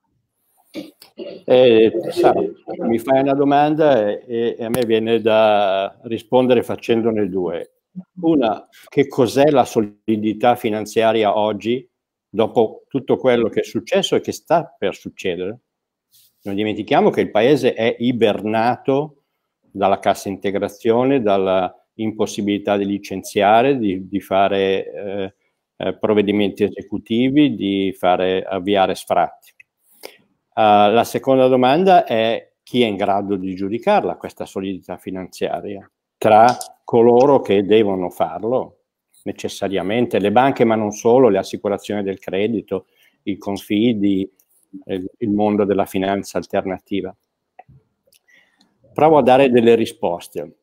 Eh, sa, mi fai una domanda e, e a me viene da rispondere facendone due. Una, che cos'è la solidità finanziaria oggi, dopo tutto quello che è successo e che sta per succedere? Non dimentichiamo che il paese è ibernato dalla cassa integrazione, dalla impossibilità di licenziare, di, di fare eh, eh, provvedimenti esecutivi, di fare avviare sfratti. Uh, la seconda domanda è: chi è in grado di giudicarla questa solidità finanziaria? Tra coloro che devono farlo necessariamente, le banche, ma non solo, le assicurazioni del credito, i confidi, eh, il mondo della finanza alternativa. Provo a dare delle risposte.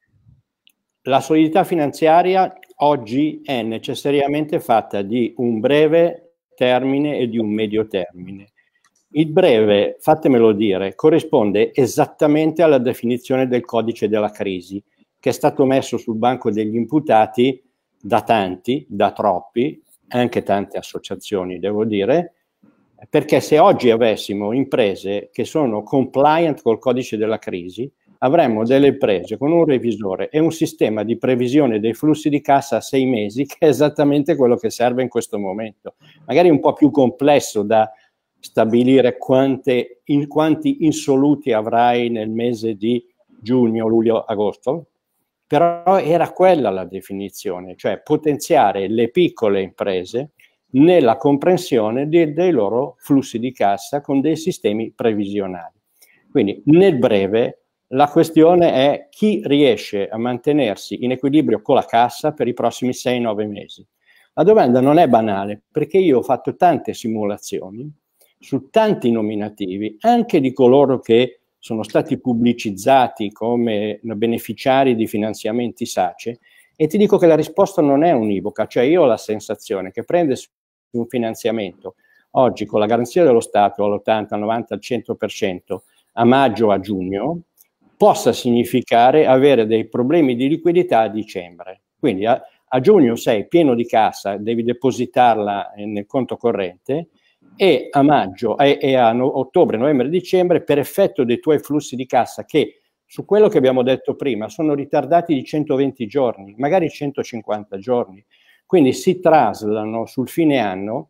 La solidità finanziaria oggi è necessariamente fatta di un breve termine e di un medio termine. Il breve, fatemelo dire, corrisponde esattamente alla definizione del codice della crisi, che è stato messo sul banco degli imputati da tanti, da troppi, anche tante associazioni, devo dire, perché se oggi avessimo imprese che sono compliant col codice della crisi, avremmo delle imprese con un revisore e un sistema di previsione dei flussi di cassa a sei mesi, che è esattamente quello che serve in questo momento. Magari un po' più complesso da stabilire quante, in, quanti insoluti avrai nel mese di giugno, luglio, agosto, però era quella la definizione, cioè potenziare le piccole imprese nella comprensione di, dei loro flussi di cassa con dei sistemi previsionali. Quindi nel breve la questione è chi riesce a mantenersi in equilibrio con la cassa per i prossimi sei nove mesi. La domanda non è banale, perché io ho fatto tante simulazioni su tanti nominativi, anche di coloro che sono stati pubblicizzati come beneficiari di finanziamenti SACE, e ti dico che la risposta non è univoca. Cioè, io ho la sensazione che prendere un finanziamento oggi con la garanzia dello Stato all'ottanta, al novanta, al cento per cento a maggio, a giugno, possa significare avere dei problemi di liquidità a dicembre. Quindi a, a giugno sei pieno di cassa, devi depositarla nel conto corrente, e a maggio e, e a no, ottobre, novembre, dicembre, per effetto dei tuoi flussi di cassa, che su quello che abbiamo detto prima sono ritardati di centoventi giorni, magari centocinquanta giorni, quindi si traslano sul fine anno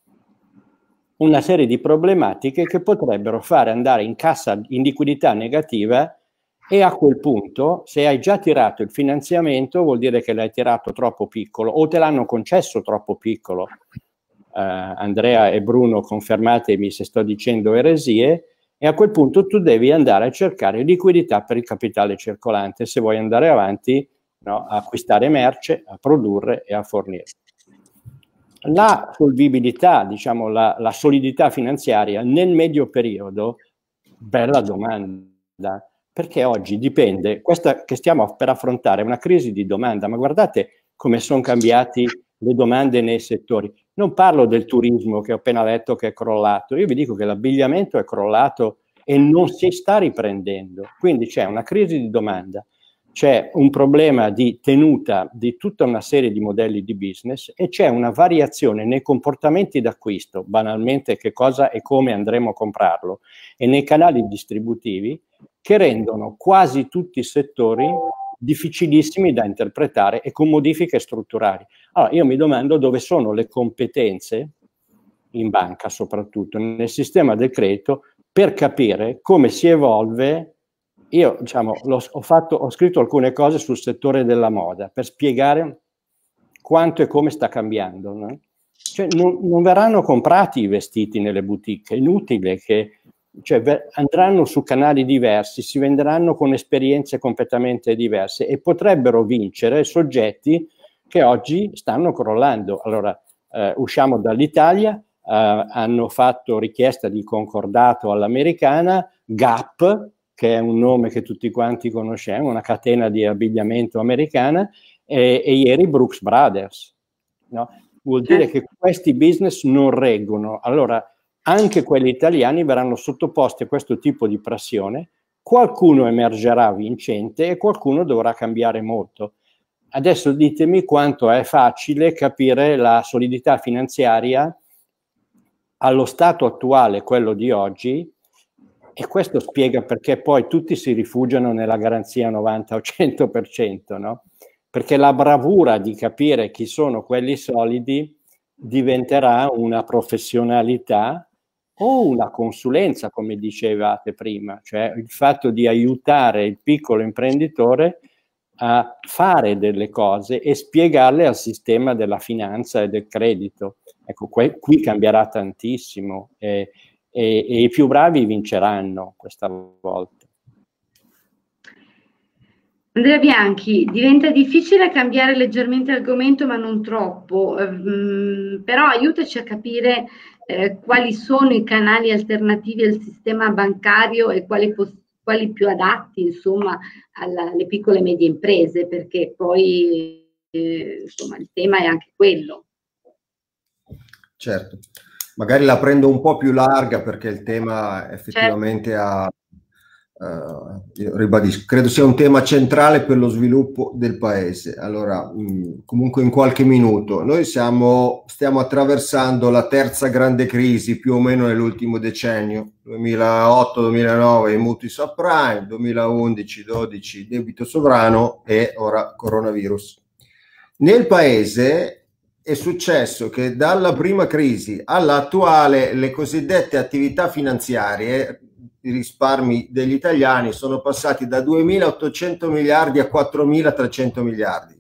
una serie di problematiche che potrebbero fare andare in cassa in liquidità negativa, e a quel punto, se hai già tirato il finanziamento, vuol dire che l'hai tirato troppo piccolo o te l'hanno concesso troppo piccolo. Uh, Andrea e Bruno, confermatemi se sto dicendo eresie, e a quel punto tu devi andare a cercare liquidità per il capitale circolante se vuoi andare avanti no? A acquistare merce, a produrre e a fornire. La solvibilità, diciamo la, la solidità finanziaria nel medio periodo, bella domanda, perché oggi dipende, questa che stiamo per affrontare è una crisi di domanda, ma guardate come sono cambiati le domande nei settori. Non parlo del turismo che ho appena letto che è crollato, io vi dico che l'abbigliamento è crollato e non si sta riprendendo, quindi c'è una crisi di domanda, c'è un problema di tenuta di tutta una serie di modelli di business e c'è una variazione nei comportamenti d'acquisto, banalmente che cosa e come andremo a comprarlo, e nei canali distributivi che rendono quasi tutti i settori difficilissimi da interpretare e con modifiche strutturali. Allora io mi domando dove sono le competenze, in banca soprattutto, nel sistema del credito, per capire come si evolve. Io diciamo, ho, fatto, ho scritto alcune cose sul settore della moda per spiegare quanto e come sta cambiando. No? Cioè, non, non verranno comprati i vestiti nelle boutique, è inutile che cioè, andranno su canali diversi, si venderanno con esperienze completamente diverse e potrebbero vincere soggetti che oggi stanno crollando. Allora, eh, usciamo dall'Italia, eh, hanno fatto richiesta di concordato all'americana, Gap, che è un nome che tutti quanti conosciamo, una catena di abbigliamento americana, e, e ieri Brooks Brothers. No? Vuol dire che questi business non reggono. Allora, anche quelli italiani verranno sottoposti a questo tipo di pressione, qualcuno emergerà vincente e qualcuno dovrà cambiare molto. Adesso ditemi quanto è facile capire la solidità finanziaria allo stato attuale, quello di oggi, e questo spiega perché poi tutti si rifugiano nella garanzia novanta o cento per cento, no? Perché la bravura di capire chi sono quelli solidi diventerà una professionalità o una consulenza, come dicevate prima, cioè il fatto di aiutare il piccolo imprenditore a fare delle cose e spiegarle al sistema della finanza e del credito. Ecco, qui cambierà tantissimo e, e, e i più bravi vinceranno questa volta. Andrea Bianchi, diventa difficile cambiare leggermente argomento ma non troppo, ehm, però aiutaci a capire eh, quali sono i canali alternativi al sistema bancario e quali, quali più adatti insomma alla, alle piccole e medie imprese, perché poi eh, insomma il tema è anche quello. Certo, magari la prendo un po' più larga perché il tema effettivamente certo. ha... Uh, io ribadisco, credo sia un tema centrale per lo sviluppo del paese. Allora, mh, comunque in qualche minuto, noi siamo, stiamo attraversando la terza grande crisi più o meno nell'ultimo decennio, duemilaotto duemilanove i mutui subprime, duemilaundici dodici debito sovrano e ora coronavirus. Nel paese è successo che dalla prima crisi all'attuale le cosiddette attività finanziarie, i risparmi degli italiani sono passati da duemilaottocento miliardi a quattromilatrecento miliardi.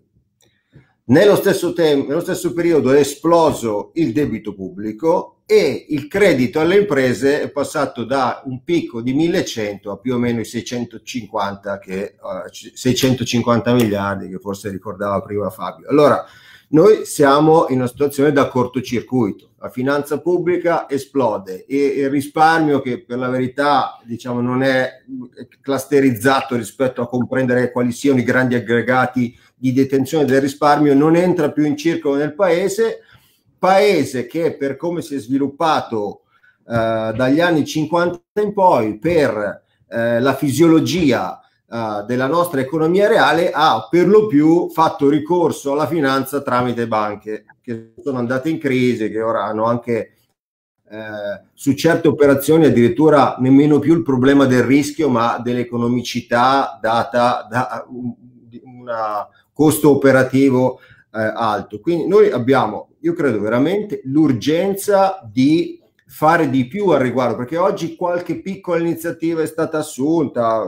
Nello stesso, tempo, nello stesso periodo è esploso il debito pubblico e il credito alle imprese è passato da un picco di millecento a più o meno i seicentocinquanta, che, uh, seicentocinquanta miliardi che forse ricordava prima Fabio. Allora, noi siamo in una situazione da cortocircuito, la finanza pubblica esplode e il risparmio, che per la verità diciamo non è clusterizzato rispetto a comprendere quali siano i grandi aggregati di detenzione del risparmio, non entra più in circolo nel paese, paese che per come si è sviluppato eh, dagli anni cinquanta in poi, per eh, la fisiologia Uh, della nostra economia reale, ha per lo più fatto ricorso alla finanza tramite banche che sono andate in crisi, che ora hanno anche eh, su certe operazioni addirittura nemmeno più il problema del rischio ma dell'economicità data da un una costo operativo eh, alto. Quindi noi abbiamo, io credo veramente, l'urgenza di fare di più al riguardo, perché oggi qualche piccola iniziativa è stata assunta.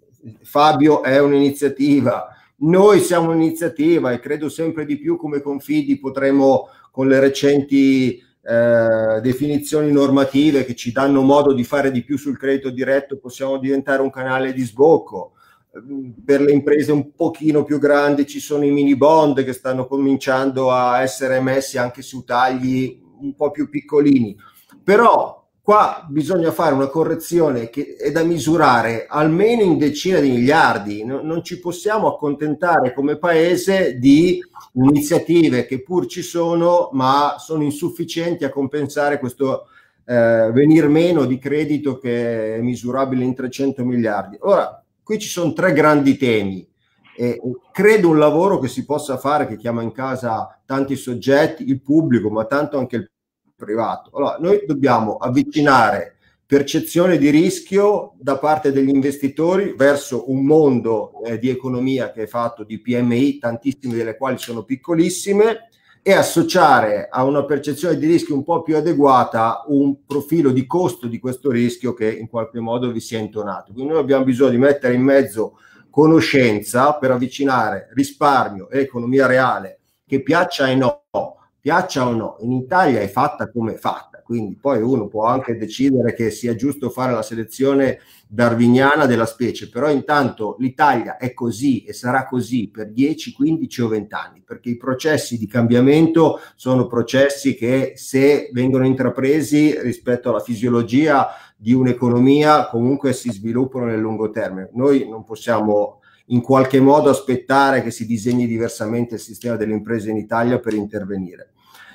Fabio è un'iniziativa, noi siamo un'iniziativa e credo sempre di più come Confidi potremo, con le recenti eh, definizioni normative che ci danno modo di fare di più sul credito diretto, possiamo diventare un canale di sbocco. per le imprese un pochino più grandi ci sono i mini bond che stanno cominciando a essere emessi anche su tagli un po' più piccolini, però qua bisogna fare una correzione che è da misurare almeno in decine di miliardi. No, non ci possiamo accontentare come paese di iniziative che pur ci sono, ma sono insufficienti a compensare questo eh, venir meno di credito che è misurabile in trecento miliardi. Ora, qui ci sono tre grandi temi. E credo un lavoro che si possa fare, che chiama in casa tanti soggetti, il pubblico, ma tanto anche il privato. Allora, noi dobbiamo avvicinare percezione di rischio da parte degli investitori verso un mondo eh, di economia che è fatto di P M I, tantissime delle quali sono piccolissime, e associare a una percezione di rischio un po' più adeguata un profilo di costo di questo rischio che in qualche modo vi sia intonato. Quindi noi abbiamo bisogno di mettere in mezzo conoscenza per avvicinare risparmio e economia reale, che piaccia e no, piaccia o no, in Italia è fatta come è fatta, quindi poi uno può anche decidere che sia giusto fare la selezione darwiniana della specie, però intanto l'Italia è così e sarà così per dieci, quindici o venti anni, perché i processi di cambiamento sono processi che, se vengono intrapresi rispetto alla fisiologia di un'economia, comunque si sviluppano nel lungo termine. Noi non possiamo in qualche modo aspettare che si disegni diversamente il sistema delle imprese in Italia per intervenire.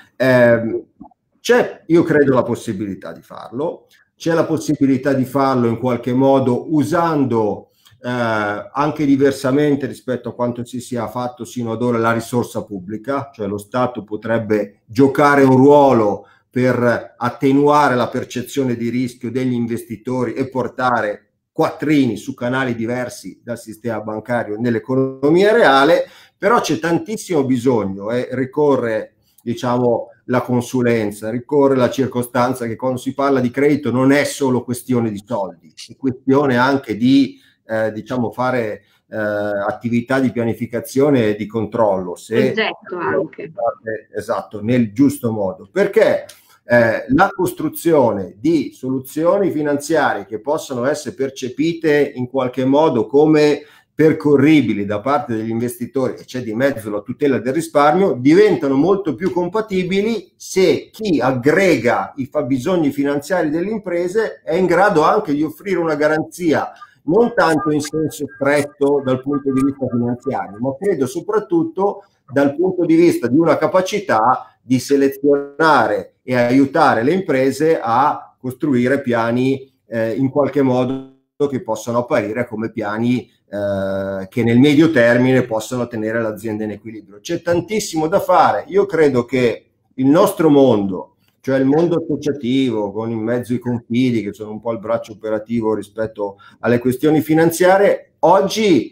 Eh, c'è, io credo, la possibilità di farlo, c'è la possibilità di farlo in qualche modo usando eh, anche diversamente rispetto a quanto si sia fatto sino ad ora la risorsa pubblica, cioè lo Stato potrebbe giocare un ruolo per attenuare la percezione di rischio degli investitori e portare quattrini su canali diversi dal sistema bancario nell'economia reale, però c'è tantissimo bisogno e eh, ricorre, diciamo, la consulenza, ricorre la circostanza che quando si parla di credito non è solo questione di soldi, è questione anche di, eh, diciamo, fare eh, attività di pianificazione e di controllo. Se anche. Esatto, nel giusto modo. Perché Eh, la costruzione di soluzioni finanziarie che possano essere percepite in qualche modo come percorribili da parte degli investitori, e c'è di mezzo la tutela del risparmio, diventano molto più compatibili se chi aggrega i fabbisogni finanziari delle imprese è in grado anche di offrire una garanzia, non tanto in senso stretto dal punto di vista finanziario, ma credo soprattutto dal punto di vista di una capacità di selezionare e aiutare le imprese a costruire piani eh, in qualche modo che possano apparire come piani eh, che nel medio termine possano tenere l'azienda in equilibrio. C'è tantissimo da fare. Io credo che il nostro mondo, cioè il mondo associativo, con in mezzo i confidi che sono un po' il braccio operativo rispetto alle questioni finanziarie, oggi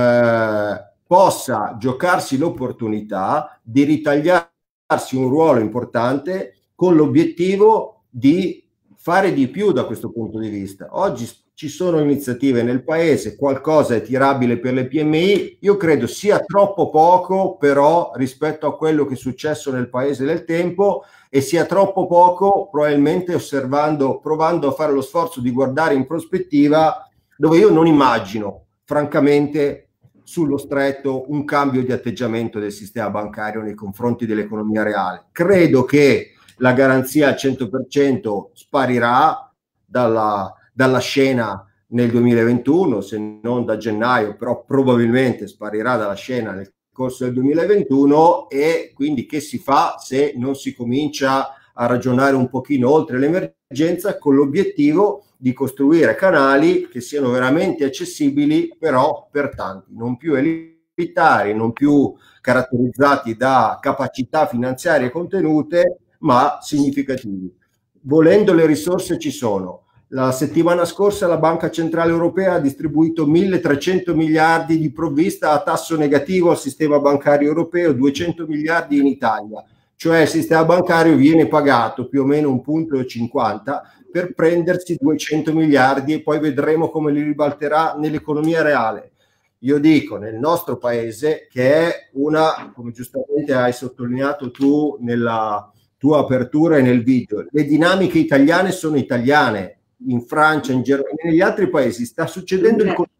eh, possa giocarsi l'opportunità di ritagliarsi un ruolo importante con l'obiettivo di fare di più da questo punto di vista. Oggi ci sono iniziative nel paese, qualcosa è tirabile per le P M I, io credo sia troppo poco però rispetto a quello che è successo nel paese nel tempo, e sia troppo poco probabilmente osservando, provando a fare lo sforzo di guardare in prospettiva, dove io non immagino francamente sullo stretto un cambio di atteggiamento del sistema bancario nei confronti dell'economia reale. Credo che la garanzia al cento per cento sparirà dalla, dalla scena nel duemilaventuno, se non da gennaio, però probabilmente sparirà dalla scena nel corso del duemilaventuno, e quindi che si fa se non si comincia a ragionare un pochino oltre l'emergenza con l'obiettivo di costruire canali che siano veramente accessibili però per tanti, non più elitari, non più caratterizzati da capacità finanziarie contenute, ma significativi. Volendo, le risorse ci sono. La settimana scorsa la Banca Centrale Europea ha distribuito milletrecento miliardi di provvista a tasso negativo al sistema bancario europeo, duecento miliardi in Italia. Cioè il sistema bancario viene pagato più o meno un punto e cinquanta per prendersi duecento miliardi e poi vedremo come li ribalterà nell'economia reale. Io dico, nel nostro paese, che è una, come giustamente hai sottolineato tu nella tua apertura e nel video, le dinamiche italiane sono italiane. In Francia, in Germania, negli altri paesi sta succedendo il contrario.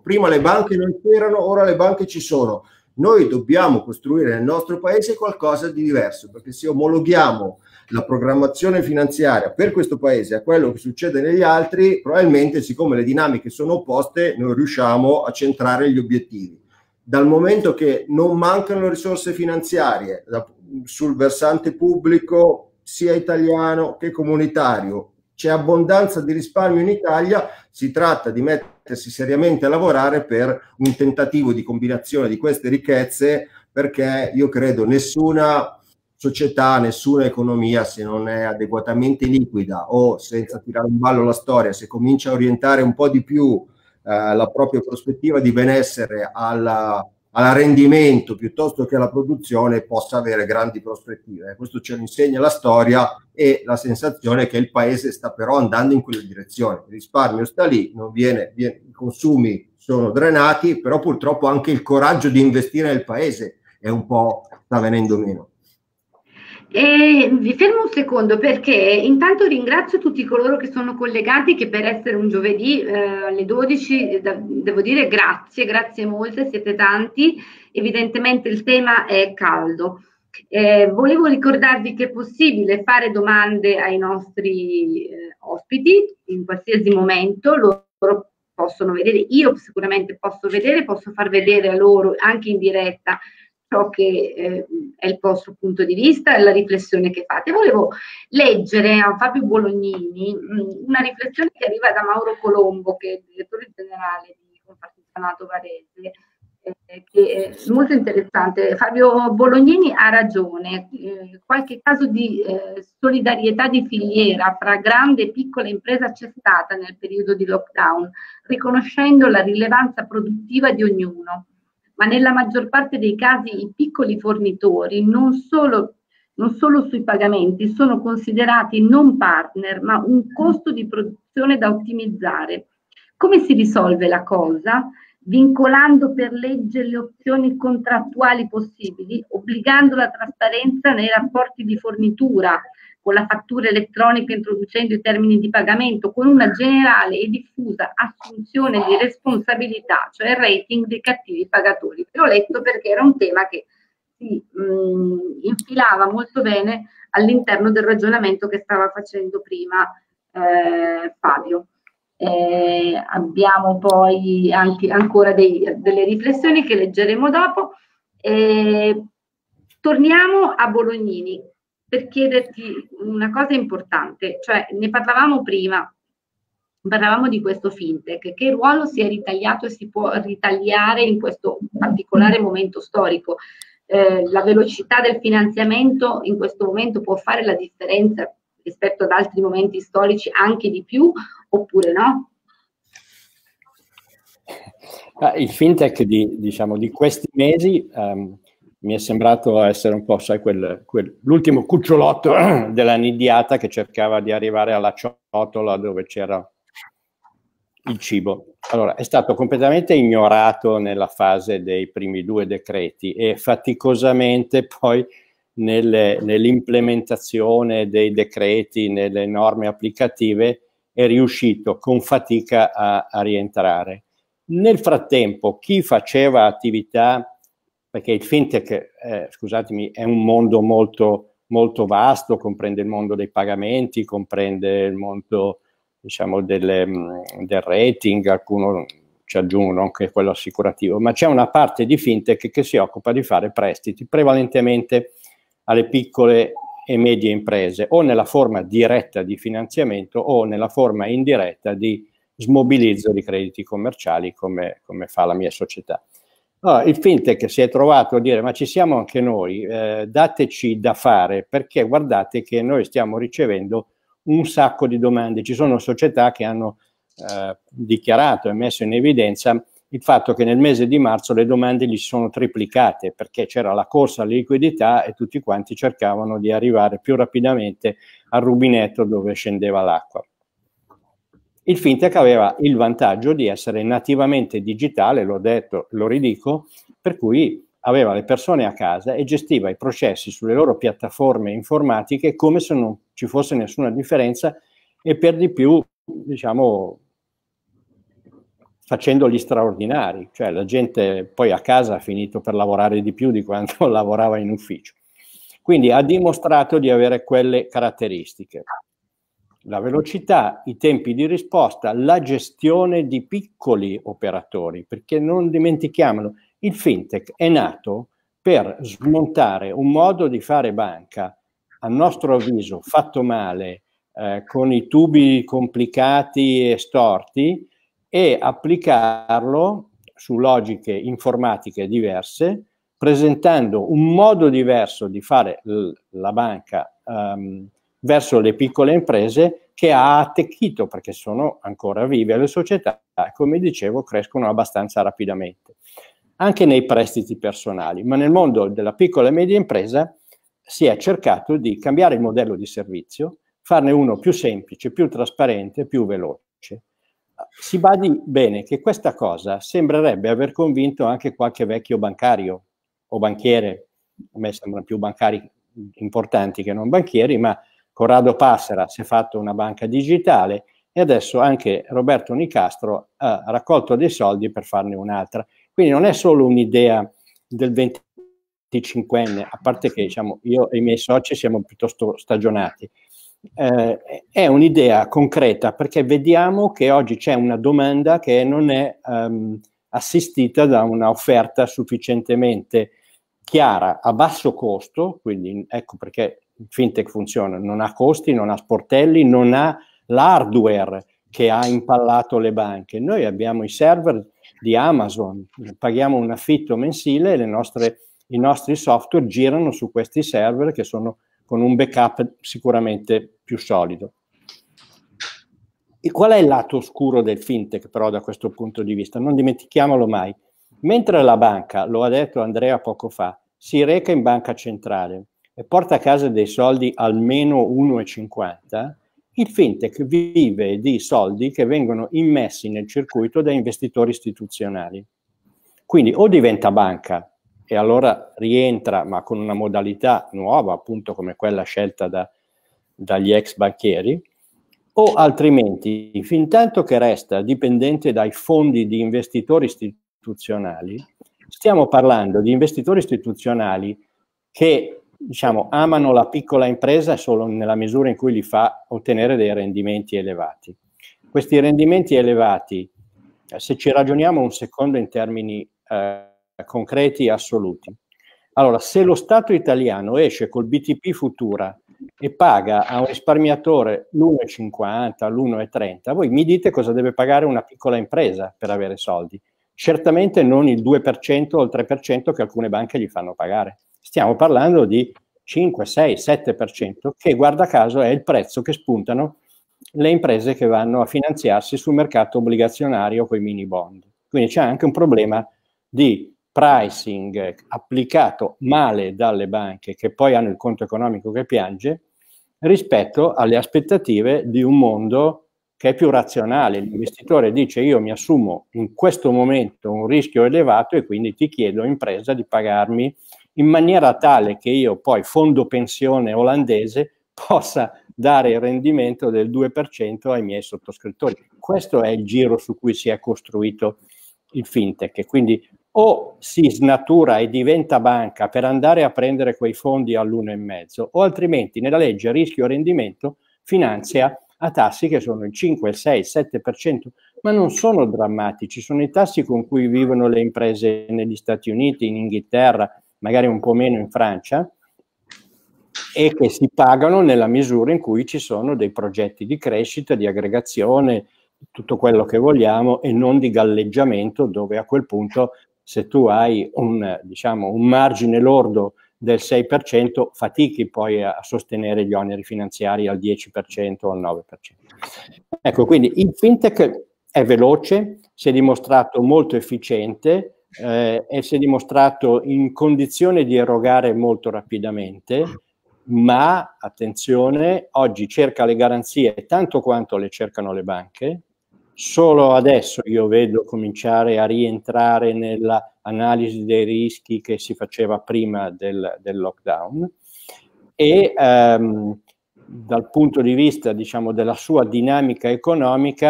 Prima le banche non c'erano, ora le banche ci sono. Noi dobbiamo costruire nel nostro paese qualcosa di diverso, perché se omologhiamo la programmazione finanziaria per questo paese a quello che succede negli altri, probabilmente, siccome le dinamiche sono opposte, non riusciamo a centrare gli obiettivi. Dal momento che non mancano risorse finanziarie da, sul versante pubblico, sia italiano che comunitario, c'è abbondanza di risparmio in Italia, si tratta di mettersi seriamente a lavorare per un tentativo di combinazione di queste ricchezze, perché io credo nessuna società, nessuna economia, se non è adeguatamente liquida o, senza tirare in ballo la storia, se comincia a orientare un po' di più eh, la propria prospettiva di benessere alla al rendimento piuttosto che alla produzione, possa avere grandi prospettive. Questo ce lo insegna la storia e la sensazione che il paese sta però andando in quella direzione. Il risparmio sta lì, non viene, viene, i consumi sono drenati, però purtroppo anche il coraggio di investire nel paese è un po' sta venendo meno. E vi fermo un secondo, perché intanto ringrazio tutti coloro che sono collegati, che per essere un giovedì eh, alle dodici da, devo dire grazie, grazie molte, siete tanti, evidentemente il tema è caldo. Eh, volevo ricordarvi che è possibile fare domande ai nostri eh, ospiti in qualsiasi momento, loro possono vedere, io sicuramente posso vedere, posso far vedere a loro anche in diretta ciò che eh, è il vostro punto di vista e la riflessione che fate. Volevo leggere a Fabio Bolognini mh, una riflessione che arriva da Mauro Colombo, che è il direttore generale di Confartigianato Varese, eh, che è molto interessante. Fabio Bolognini ha ragione, eh, qualche caso di eh, solidarietà di filiera fra grande e piccola impresa c'è stata nel periodo di lockdown, riconoscendo la rilevanza produttiva di ognuno. Ma nella maggior parte dei casi i piccoli fornitori non solo, non solo sui pagamenti sono considerati non partner, ma un costo di produzione da ottimizzare. Come si risolve la cosa? Vincolando per legge le opzioni contrattuali possibili, obbligando la trasparenza nei rapporti di fornitura, con la fattura elettronica introducendo i termini di pagamento, con una generale e diffusa assunzione di responsabilità, cioè il rating dei cattivi pagatori. L'ho letto perché era un tema che si mh, infilava molto bene all'interno del ragionamento che stava facendo prima eh, Fabio. Eh, abbiamo poi anche ancora dei, delle riflessioni che leggeremo dopo. Eh, torniamo a Bolognini per chiederti una cosa importante, cioè ne parlavamo prima, parlavamo di questo fintech, che ruolo si è ritagliato e si può ritagliare in questo particolare momento storico. Eh, la velocità del finanziamento in questo momento può fare la differenza rispetto ad altri momenti storici, anche di più, oppure no? Il fintech di, diciamo, di questi mesi um, mi è sembrato essere un po', sai, quel, quel, l'ultimo cucciolotto della nidiata che cercava di arrivare alla ciotola dove c'era il cibo. Allora, è stato completamente ignorato nella fase dei primi due decreti e faticosamente poi nelle, nell'implementazione dei decreti, nelle norme applicative, è riuscito con fatica a, a rientrare. Nel frattempo, chi faceva attività, perché il fintech, eh, scusatemi, è un mondo molto, molto vasto, comprende il mondo dei pagamenti, comprende il mondo, diciamo, delle, del rating, alcuno ci aggiungono anche quello assicurativo, ma c'è una parte di fintech che si occupa di fare prestiti, prevalentemente alle piccole e medie imprese, o nella forma diretta di finanziamento o nella forma indiretta di smobilizzo di crediti commerciali, come, come fa la mia società. Allora, il fintech si è trovato a dire: ma ci siamo anche noi, eh, dateci da fare, perché guardate che noi stiamo ricevendo un sacco di domande. Ci sono società che hanno eh, dichiarato e messo in evidenza il fatto che nel mese di marzo le domande gli sono triplicate, perché c'era la corsa alla liquidità e tutti quanti cercavano di arrivare più rapidamente al rubinetto dove scendeva l'acqua. Il fintech aveva il vantaggio di essere nativamente digitale, l'ho detto, lo ridico, per cui aveva le persone a casa e gestiva i processi sulle loro piattaforme informatiche come se non ci fosse nessuna differenza, e per di più, diciamo, facendo gli straordinari, cioè la gente poi a casa ha finito per lavorare di più di quanto lavorava in ufficio. Quindi ha dimostrato di avere quelle caratteristiche. La velocità, i tempi di risposta, la gestione di piccoli operatori, perché non dimentichiamolo, il fintech è nato per smontare un modo di fare banca, a nostro avviso, fatto male, eh, con i tubi complicati e storti, e applicarlo su logiche informatiche diverse, presentando un modo diverso di fare la banca um, verso le piccole imprese, che ha attecchito, perché sono ancora vive le società, come dicevo, crescono abbastanza rapidamente, anche nei prestiti personali. Ma nel mondo della piccola e media impresa si è cercato di cambiare il modello di servizio, farne uno più semplice, più trasparente, più veloce. Si badi bene che questa cosa sembrerebbe aver convinto anche qualche vecchio bancario o banchiere, a me sembrano più bancari importanti che non banchieri, ma Corrado Passera si è fatto una banca digitale e adesso anche Roberto Nicastro ha raccolto dei soldi per farne un'altra. Quindi non è solo un'idea del venticinquenne, a parte che diciamo, io e i miei soci siamo piuttosto stagionati, eh, è un'idea concreta, perché vediamo che oggi c'è una domanda che non è um, assistita da una offerta sufficientemente chiara, a basso costo, quindi ecco perché il fintech funziona, non ha costi, non ha sportelli, non ha l'hardware che ha impallato le banche. Noi abbiamo i server di Amazon, paghiamo un affitto mensile e le nostre, i nostri software girano su questi server che sono con un backup sicuramente più solido. E qual è il lato oscuro del fintech però da questo punto di vista? Non dimentichiamolo mai. Mentre la banca, lo ha detto Andrea poco fa, si reca in banca centrale e porta a casa dei soldi almeno uno virgola cinquanta, il fintech vive di soldi che vengono immessi nel circuito da investitori istituzionali. Quindi o diventa banca e allora rientra, ma con una modalità nuova, appunto come quella scelta da, dagli ex banchieri, o altrimenti, fin tanto che resta dipendente dai fondi di investitori istituzionali, stiamo parlando di investitori istituzionali che diciamo, amano la piccola impresa solo nella misura in cui li fa ottenere dei rendimenti elevati. Questi rendimenti elevati, se ci ragioniamo un secondo in termini eh, concreti e assoluti, allora se lo Stato italiano esce col B T P Futura e paga a un risparmiatore l'uno virgola cinquanta, l'uno virgola trenta, voi mi dite cosa deve pagare una piccola impresa per avere soldi? Certamente non il due per cento o il tre per cento che alcune banche gli fanno pagare. Stiamo parlando di cinque, sei, sette per cento che guarda caso è il prezzo che spuntano le imprese che vanno a finanziarsi sul mercato obbligazionario con i mini bond. Quindi c'è anche un problema di pricing applicato male dalle banche, che poi hanno il conto economico che piange, rispetto alle aspettative di un mondo che è più razionale. L'investitore dice: io mi assumo in questo momento un rischio elevato e quindi ti chiedo, impresa, di pagarmi in maniera tale che io poi, fondo pensione olandese, possa dare il rendimento del due per cento ai miei sottoscrittori. Questo è il giro su cui si è costruito il fintech, e quindi o si snatura e diventa banca per andare a prendere quei fondi all'uno e mezzo, o altrimenti nella legge rischio rendimento finanzia a tassi che sono il cinque, il sei, il sette per cento, ma non sono drammatici, sono i tassi con cui vivono le imprese negli Stati Uniti, in Inghilterra, magari un po' meno in Francia, e che si pagano nella misura in cui ci sono dei progetti di crescita, di aggregazione, tutto quello che vogliamo, e non di galleggiamento, dove a quel punto se tu hai un, diciamo, un margine lordo del sei per cento fatichi poi a sostenere gli oneri finanziari al dieci per cento o al nove per cento. Ecco, quindi il fintech è veloce, si è dimostrato molto efficiente eh, e si è dimostrato in condizione di erogare molto rapidamente, ma attenzione, oggi cerca le garanzie tanto quanto le cercano le banche. Solo adesso io vedo cominciare a rientrare nella analisi dei rischi che si faceva prima del, del lockdown, e ehm, dal punto di vista, diciamo, della sua dinamica economica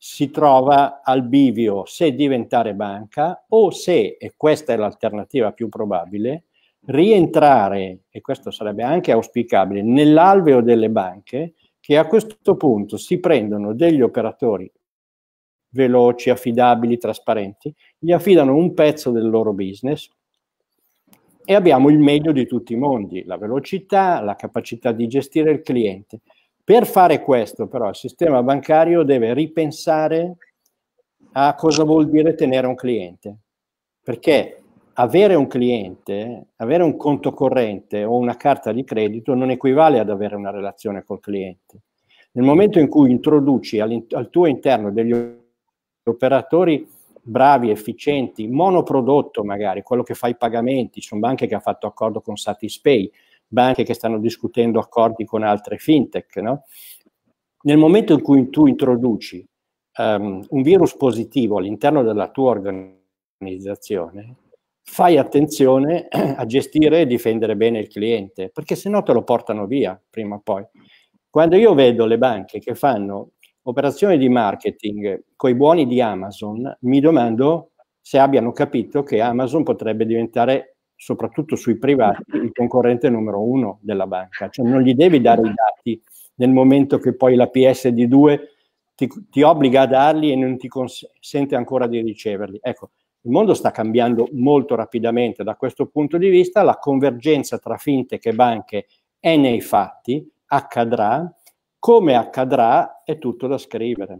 si trova al bivio se diventare banca o se, e questa è l'alternativa più probabile, rientrare, e questo sarebbe anche auspicabile, nell'alveo delle banche, che a questo punto si prendono degli operatori veloci, affidabili, trasparenti, gli affidano un pezzo del loro business e abbiamo il meglio di tutti i mondi, la velocità, la capacità di gestire il cliente. Per fare questo, però, il sistema bancario deve ripensare a cosa vuol dire tenere un cliente, perché avere un cliente, avere un conto corrente o una carta di credito non equivale ad avere una relazione col cliente. Nel momento in cui introduci al, al tuo interno degli operatori bravi, efficienti, monoprodotto magari, quello che fa i pagamenti, ci sono banche che hanno fatto accordo con Satispay, banche che stanno discutendo accordi con altre fintech, no? Nel momento in cui tu introduci um, un virus positivo all'interno della tua organizzazione, fai attenzione a gestire e difendere bene il cliente, perché se no te lo portano via prima o poi. Quando io vedo le banche che fanno operazioni di marketing coi buoni di Amazon, mi domando se abbiano capito che Amazon potrebbe diventare, soprattutto sui privati, il concorrente numero uno della banca. Cioè non gli devi dare i dati nel momento che poi la P S D due ti, ti obbliga a darli e non ti consente ancora di riceverli. Ecco, il mondo sta cambiando molto rapidamente da questo punto di vista, la convergenza tra fintech e banche è nei fatti, accadrà. Come accadrà è tutto da scrivere.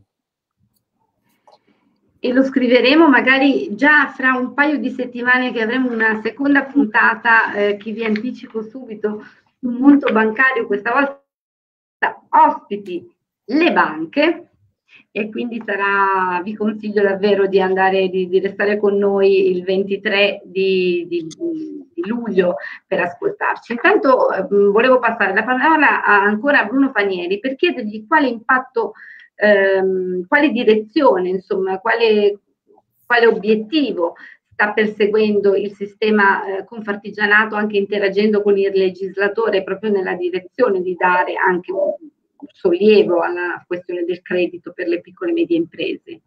E lo scriveremo magari già fra un paio di settimane, che avremo una seconda puntata eh, che vi anticipo subito sul mondo bancario, questa volta ospiti le banche, e quindi sarà, vi consiglio davvero di andare, di, di restare con noi il ventitré di, di, di luglio per ascoltarci. Intanto eh, volevo passare la parola a, ancora a Bruno Panieri per chiedergli quale impatto, ehm, quale direzione, insomma, quale, quale obiettivo sta perseguendo il sistema eh, confartigianato, anche interagendo con il legislatore proprio nella direzione di dare anche un sollievo alla questione del credito per le piccole e medie imprese.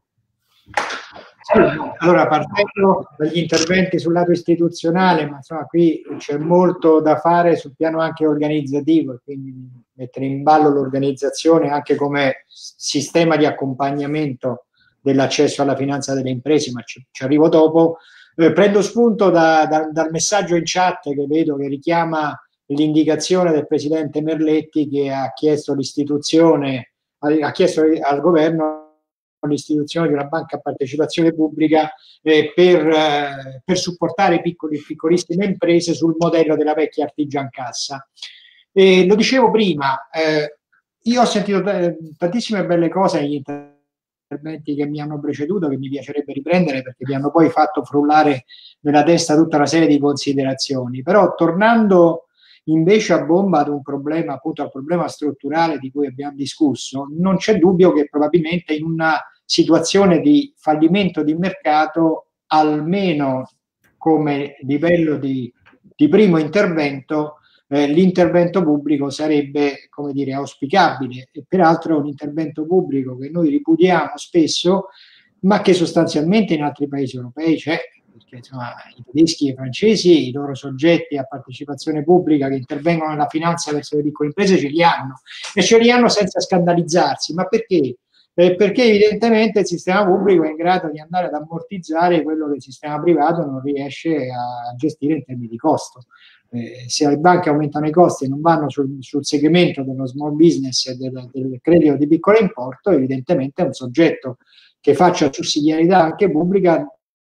Sì, allora, partendo dagli interventi sul lato istituzionale, ma insomma qui c'è molto da fare sul piano anche organizzativo, quindi mettere in ballo l'organizzazione anche come sistema di accompagnamento dell'accesso alla finanza delle imprese, ma ci, ci arrivo dopo. Eh, prendo spunto da, da, dal messaggio in chat che vedo che richiama l'indicazione del presidente Merletti, che ha chiesto l'istituzione, ha chiesto al governo l'istituzione di una banca a partecipazione pubblica eh, per, eh, per supportare piccoli e piccolissime imprese sul modello della vecchia Artigiancassa. E lo dicevo prima, eh, io ho sentito tantissime belle cose negli interventi che mi hanno preceduto, che mi piacerebbe riprendere perché mi hanno poi fatto frullare nella testa tutta una serie di considerazioni, però tornando invece a bomba ad un problema, appunto al problema strutturale di cui abbiamo discusso, non c'è dubbio che probabilmente in una situazione di fallimento di mercato, almeno come livello di, di primo intervento, eh, l'intervento pubblico sarebbe, come dire, auspicabile, e peraltro un intervento pubblico che noi ripudiamo spesso, ma che sostanzialmente in altri paesi europei c'è, perché insomma i tedeschi e i francesi, i loro soggetti a partecipazione pubblica che intervengono nella finanza verso le piccole imprese ce li hanno, e ce li hanno senza scandalizzarsi. Ma perché? Eh, perché evidentemente il sistema pubblico è in grado di andare ad ammortizzare quello che il sistema privato non riesce a gestire in termini di costo. Eh, se le banche aumentano i costi e non vanno sul, sul segmento dello small business e del, del credito di piccolo importo, evidentemente un soggetto che faccia sussidiarietà anche pubblica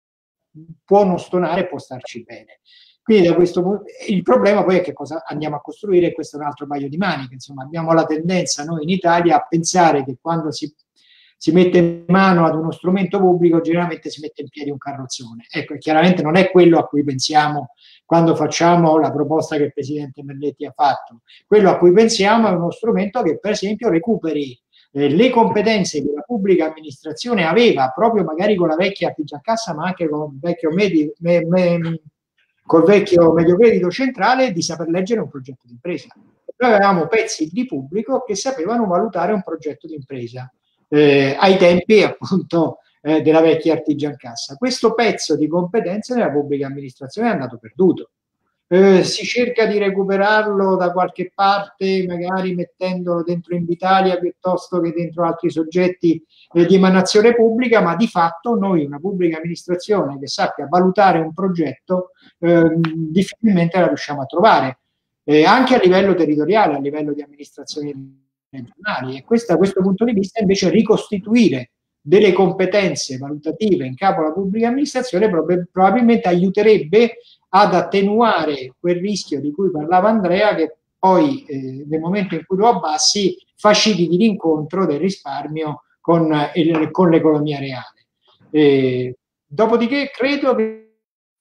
può non stonare e può starci bene. Quindi da questo punto, il problema poi è che cosa andiamo a costruire, e questo è un altro paio di maniche. Insomma, abbiamo la tendenza noi in Italia a pensare che quando si, si mette in mano ad uno strumento pubblico generalmente si mette in piedi un carrozzone. Ecco, chiaramente non è quello a cui pensiamo quando facciamo la proposta che il Presidente Merletti ha fatto. Quello a cui pensiamo è uno strumento che per esempio recuperi Eh, le competenze che la pubblica amministrazione aveva proprio magari con la vecchia Artigiancassa, ma anche con il vecchio medi, me, me, col vecchio medio credito centrale, di saper leggere un progetto di impresa. Noi avevamo pezzi di pubblico che sapevano valutare un progetto di impresa. eh, ai tempi appunto eh, della vecchia Artigiancassa. Questo pezzo di competenze nella pubblica amministrazione è andato perduto. Eh, si cerca di recuperarlo da qualche parte, magari mettendolo dentro Invitalia piuttosto che dentro altri soggetti eh, di emanazione pubblica, ma di fatto noi, una pubblica amministrazione che sappia valutare un progetto, eh, difficilmente la riusciamo a trovare, eh, anche a livello territoriale, a livello di amministrazioni regionali. E questo, da questo punto di vista invece ricostituire delle competenze valutative in capo alla pubblica amministrazione prob- probabilmente aiuterebbe ad attenuare quel rischio di cui parlava Andrea, che poi eh, nel momento in cui lo abbassi faciliti l'incontro del risparmio con, eh, con l'economia reale. Eh, dopodiché credo che,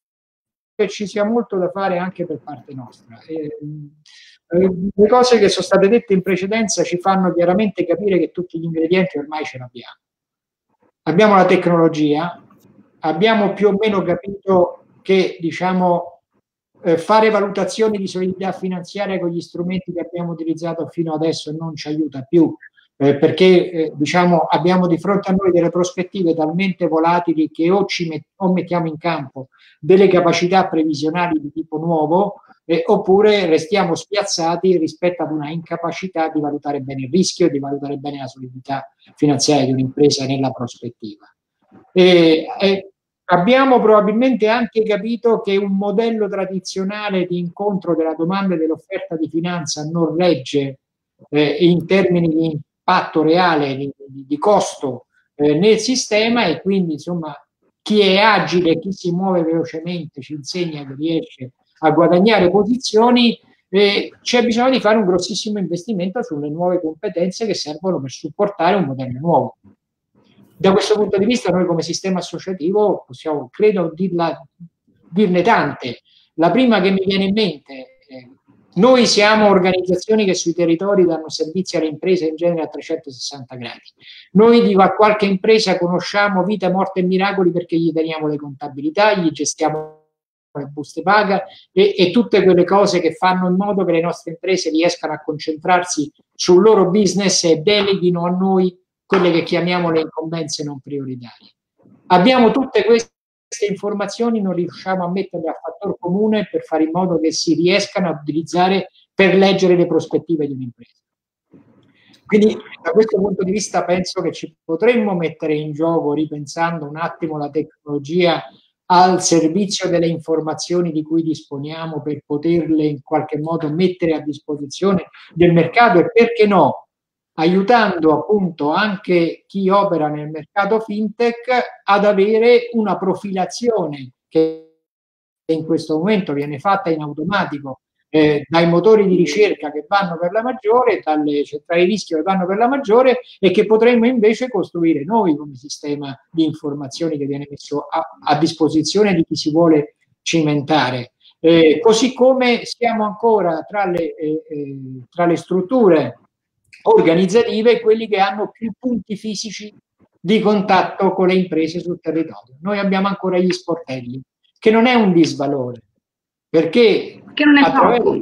che ci sia molto da fare anche per parte nostra. Eh, eh, le cose che sono state dette in precedenza ci fanno chiaramente capire che tutti gli ingredienti ormai ce l'abbiamo. Abbiamo la tecnologia, abbiamo più o meno capito che, diciamo, eh, fare valutazioni di solidità finanziaria con gli strumenti che abbiamo utilizzato fino adesso non ci aiuta più, eh, perché eh, diciamo, abbiamo di fronte a noi delle prospettive talmente volatili che o ci met- o mettiamo in campo delle capacità previsionali di tipo nuovo, eh, oppure restiamo spiazzati rispetto ad una incapacità di valutare bene il rischio e di valutare bene la solidità finanziaria di un'impresa nella prospettiva. E, e abbiamo probabilmente anche capito che un modello tradizionale di incontro della domanda e dell'offerta di finanza non regge eh, in termini di impatto reale, di, di, di costo eh, nel sistema, e quindi insomma chi è agile, chi si muove velocemente ci insegna che riesce a guadagnare posizioni. Eh, c'è bisogno di fare un grossissimo investimento sulle nuove competenze che servono per supportare un modello nuovo. Da questo punto di vista noi come sistema associativo possiamo, credo, dirla, dirne tante. La prima che mi viene in mente, eh, noi siamo organizzazioni che sui territori danno servizi alle imprese in genere a trecentosessanta gradi. Noi di qualche impresa conosciamo vita, morte e miracoli perché gli teniamo le contabilità, gli gestiamo le buste paga e, e tutte quelle cose che fanno in modo che le nostre imprese riescano a concentrarsi sul loro business e deleghino a noi quelle che chiamiamo le incombenze non prioritarie. Abbiamo tutte queste informazioni, non riusciamo a metterle a fattor comune per fare in modo che si riescano a utilizzare per leggere le prospettive di un'impresa. Quindi da questo punto di vista penso che ci potremmo mettere in gioco, ripensando un attimo la tecnologia al servizio delle informazioni di cui disponiamo, per poterle in qualche modo mettere a disposizione del mercato, e perché no, aiutando appunto anche chi opera nel mercato fintech ad avere una profilazione che in questo momento viene fatta in automatico eh, dai motori di ricerca che vanno per la maggiore, dalle centrali di rischio che vanno per la maggiore, e che potremmo invece costruire noi come sistema di informazioni che viene messo a, a disposizione di chi si vuole cimentare. Eh, così come siamo ancora tra le, eh, eh, tra le strutture organizzative quelli che hanno più punti fisici di contatto con le imprese sul territorio. Noi abbiamo ancora gli sportelli, che non è un disvalore, perché che non è poco.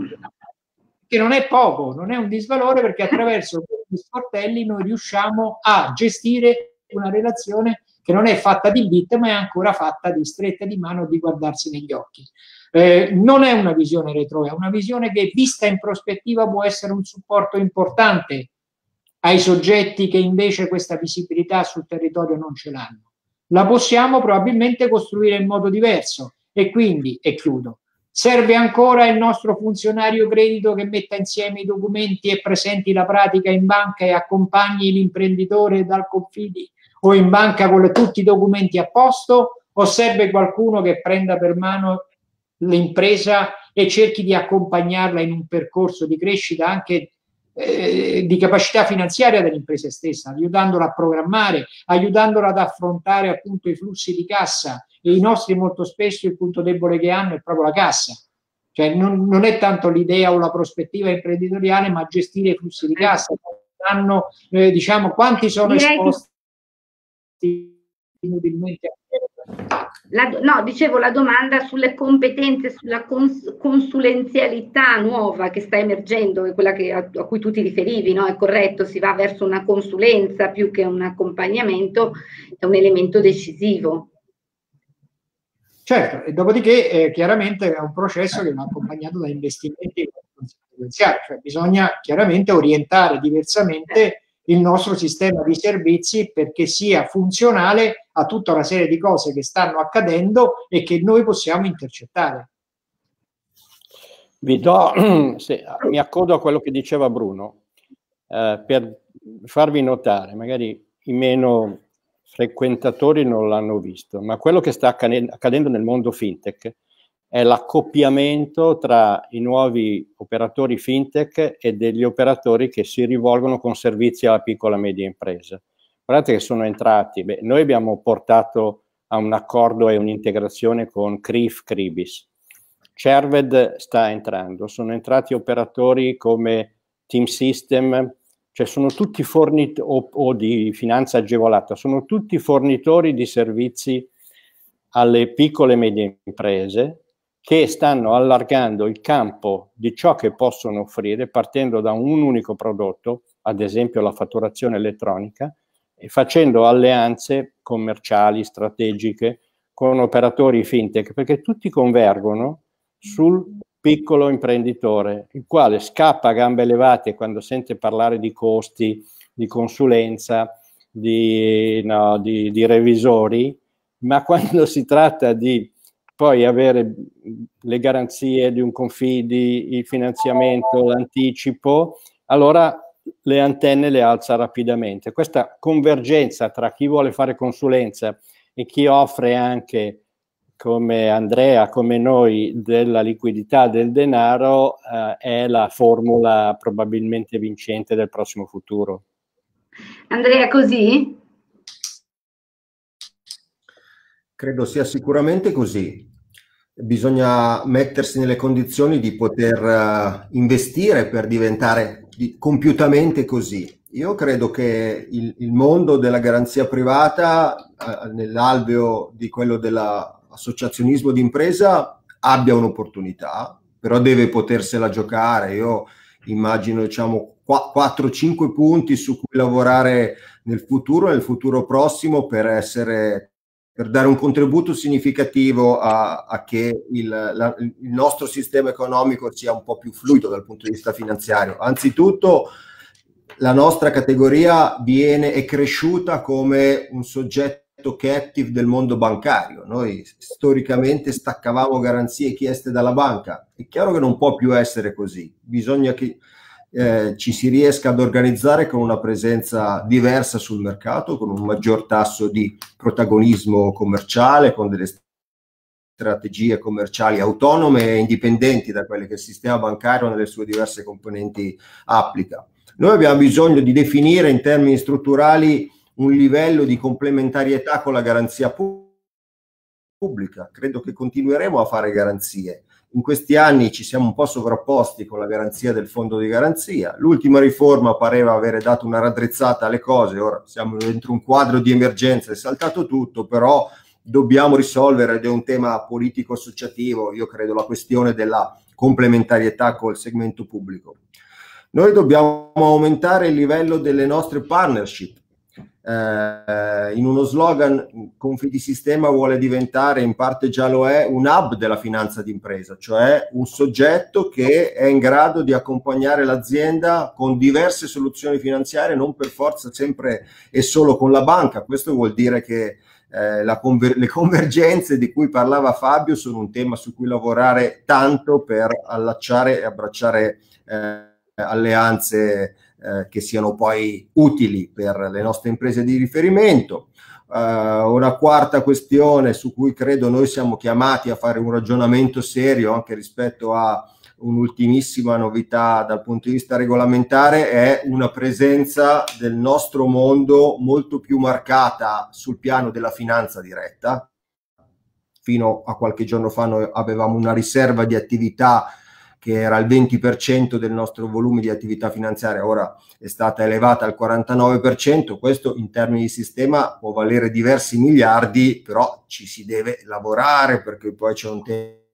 Che non è poco, non è un disvalore, perché attraverso questi sportelli noi riusciamo a gestire una relazione che non è fatta di bit, ma è ancora fatta di strette di mano, di guardarsi negli occhi. Eh, non è una visione retro, è una visione che vista in prospettiva può essere un supporto importante ai soggetti che invece questa visibilità sul territorio non ce l'hanno. La possiamo probabilmente costruire in modo diverso, e quindi, e chiudo, serve ancora il nostro funzionario credito che metta insieme i documenti e presenti la pratica in banca e accompagni l'imprenditore dal Confidi o in banca con le, tutti i documenti a posto, o serve qualcuno che prenda per mano l'impresa e cerchi di accompagnarla in un percorso di crescita anche eh, di capacità finanziaria dell'impresa stessa, aiutandola a programmare, aiutandola ad affrontare appunto i flussi di cassa. E i nostri molto spesso il punto debole che hanno è proprio la cassa, cioè non, non è tanto l'idea o la prospettiva imprenditoriale, ma gestire i flussi di cassa. Hanno, eh, diciamo, quanti sono Direi esposti inutilmente. La, no, dicevo la domanda sulle competenze, sulla cons consulenzialità nuova che sta emergendo, è quella che, a, a cui tu ti riferivi, no? È corretto, si va verso una consulenza più che un accompagnamento, è un elemento decisivo. Certo, e dopodiché eh, chiaramente è un processo che va accompagnato da investimenti conseguenziali, cioè bisogna chiaramente orientare diversamente il nostro sistema di servizi perché sia funzionale a tutta una serie di cose che stanno accadendo e che noi possiamo intercettare. Vi do, sì, mi accodo a quello che diceva Bruno, eh, per farvi notare, magari i meno frequentatori non l'hanno visto, ma quello che sta accadendo nel mondo fintech è l'accoppiamento tra i nuovi operatori fintech e degli operatori che si rivolgono con servizi alla piccola e media impresa. Guardate che sono entrati, beh, noi abbiamo portato a un accordo e un'integrazione con C R I F, Cribis. Cerved sta entrando, sono entrati operatori come Team System, cioè sono tutti fornitori, o, o di finanza agevolata, sono tutti fornitori di servizi alle piccole e medie imprese che stanno allargando il campo di ciò che possono offrire partendo da un unico prodotto, ad esempio la fatturazione elettronica, e facendo alleanze commerciali, strategiche con operatori fintech, perché tutti convergono sul piccolo imprenditore, il quale scappa a gambe levate quando sente parlare di costi, di consulenza, di, no, di, di revisori, ma quando si tratta di poi avere le garanzie di un confidi, il finanziamento, l'anticipo, allora le antenne le alza rapidamente. Questa convergenza tra chi vuole fare consulenza e chi offre anche, come Andrea, come noi, della liquidità del denaro, eh, è la formula probabilmente vincente del prossimo futuro. Andrea, così? Credo sia sicuramente così. Bisogna mettersi nelle condizioni di poter uh, investire per diventare di, compiutamente così. Io credo che il, il mondo della garanzia privata, uh, nell'alveo di quello dell'associazionismo d'impresa, abbia un'opportunità, però deve potersela giocare. Io immagino, diciamo, quattro cinque punti su cui lavorare nel futuro, nel futuro prossimo, per essere... per dare un contributo significativo a, a che il, la, il nostro sistema economico sia un po' più fluido dal punto di vista finanziario. Anzitutto, la nostra categoria viene è cresciuta come un soggetto captive del mondo bancario. Noi storicamente staccavamo garanzie chieste dalla banca. È chiaro che non può più essere così. Bisogna che Eh, ci si riesca ad organizzare con una presenza diversa sul mercato, con un maggior tasso di protagonismo commerciale, con delle strategie commerciali autonome e indipendenti da quelle che il sistema bancario nelle sue diverse componenti applica. Noi abbiamo bisogno di definire in termini strutturali un livello di complementarietà con la garanzia pubblica. Credo che continueremo a fare garanzie. In questi anni ci siamo un po' sovrapposti con la garanzia del fondo di garanzia. L'ultima riforma pareva avere dato una raddrizzata alle cose, ora siamo dentro un quadro di emergenza, è saltato tutto, però dobbiamo risolvere, ed è un tema politico-associativo, io credo, la questione della complementarietà col segmento pubblico. Noi dobbiamo aumentare il livello delle nostre partnership. Eh, in uno slogan, Confidisistema vuole diventare, in parte già lo è, un hub della finanza d'impresa, cioè un soggetto che è in grado di accompagnare l'azienda con diverse soluzioni finanziarie, non per forza sempre e solo con la banca. Questo vuol dire che eh, la conver- le convergenze di cui parlava Fabio sono un tema su cui lavorare tanto per allacciare e abbracciare eh, alleanze Eh, che siano poi utili per le nostre imprese di riferimento. Uh, una quarta questione su cui credo noi siamo chiamati a fare un ragionamento serio anche rispetto a un'ultimissima novità dal punto di vista regolamentare è una presenza del nostro mondo molto più marcata sul piano della finanza diretta. Fino a qualche giorno fa noi avevamo una riserva di attività che era il venti per cento del nostro volume di attività finanziaria, ora è stata elevata al quarantanove per cento. Questo in termini di sistema può valere diversi miliardi, però ci si deve lavorare, perché poi c'è un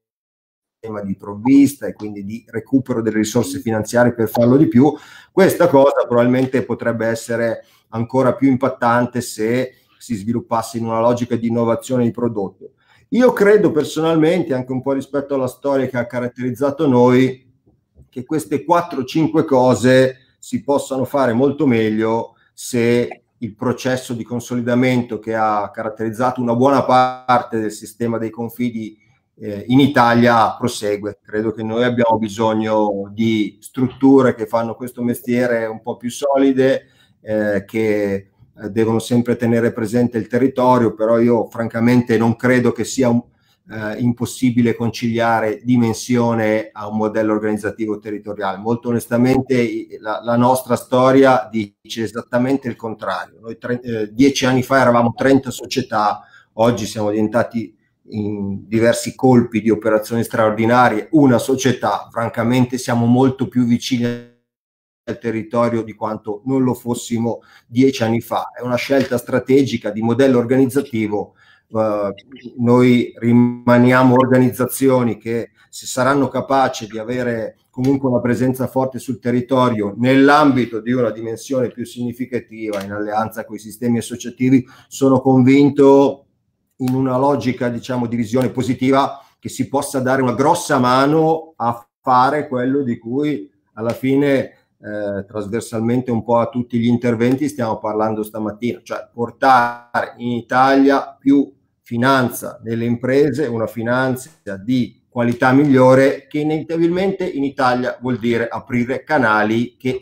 tema di provvista e quindi di recupero delle risorse finanziarie per farlo di più. Questa cosa probabilmente potrebbe essere ancora più impattante se si sviluppasse in una logica di innovazione di prodotto. Io credo personalmente, anche un po' rispetto alla storia che ha caratterizzato noi, che queste quattro cinque cose si possano fare molto meglio se il processo di consolidamento che ha caratterizzato una buona parte del sistema dei confidi eh, in Italia prosegue. Credo che noi abbiamo bisogno di strutture che fanno questo mestiere un po' più solide, eh, che devono sempre tenere presente il territorio, però io francamente non credo che sia un, eh, impossibile conciliare dimensione a un modello organizzativo territoriale. Molto onestamente la, la nostra storia dice esattamente il contrario. Noi tre, eh, dieci anni fa eravamo trenta società, oggi siamo diventati in diversi colpi di operazioni straordinarie una società. Francamente siamo molto più vicini al territorio di quanto non lo fossimo dieci anni fa. È una scelta strategica di modello organizzativo. Uh, noi rimaniamo organizzazioni che, se saranno capaci di avere comunque una presenza forte sul territorio nell'ambito di una dimensione più significativa in alleanza con i sistemi associativi, sono convinto in una logica, diciamo, di visione positiva, che si possa dare una grossa mano a fare quello di cui alla fine Eh, trasversalmente un po' a tutti gli interventi stiamo parlando stamattina, cioè portare in Italia più finanza nelle imprese, una finanza di qualità migliore, che inevitabilmente in Italia vuol dire aprire canali che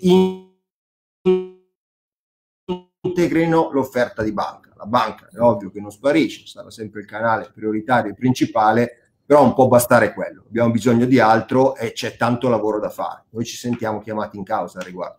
integrino l'offerta di banca. La banca è ovvio che non sparisce, sarà sempre il canale prioritario e principale, però non può bastare quello, abbiamo bisogno di altro e c'è tanto lavoro da fare. Noi ci sentiamo chiamati in causa al riguardo.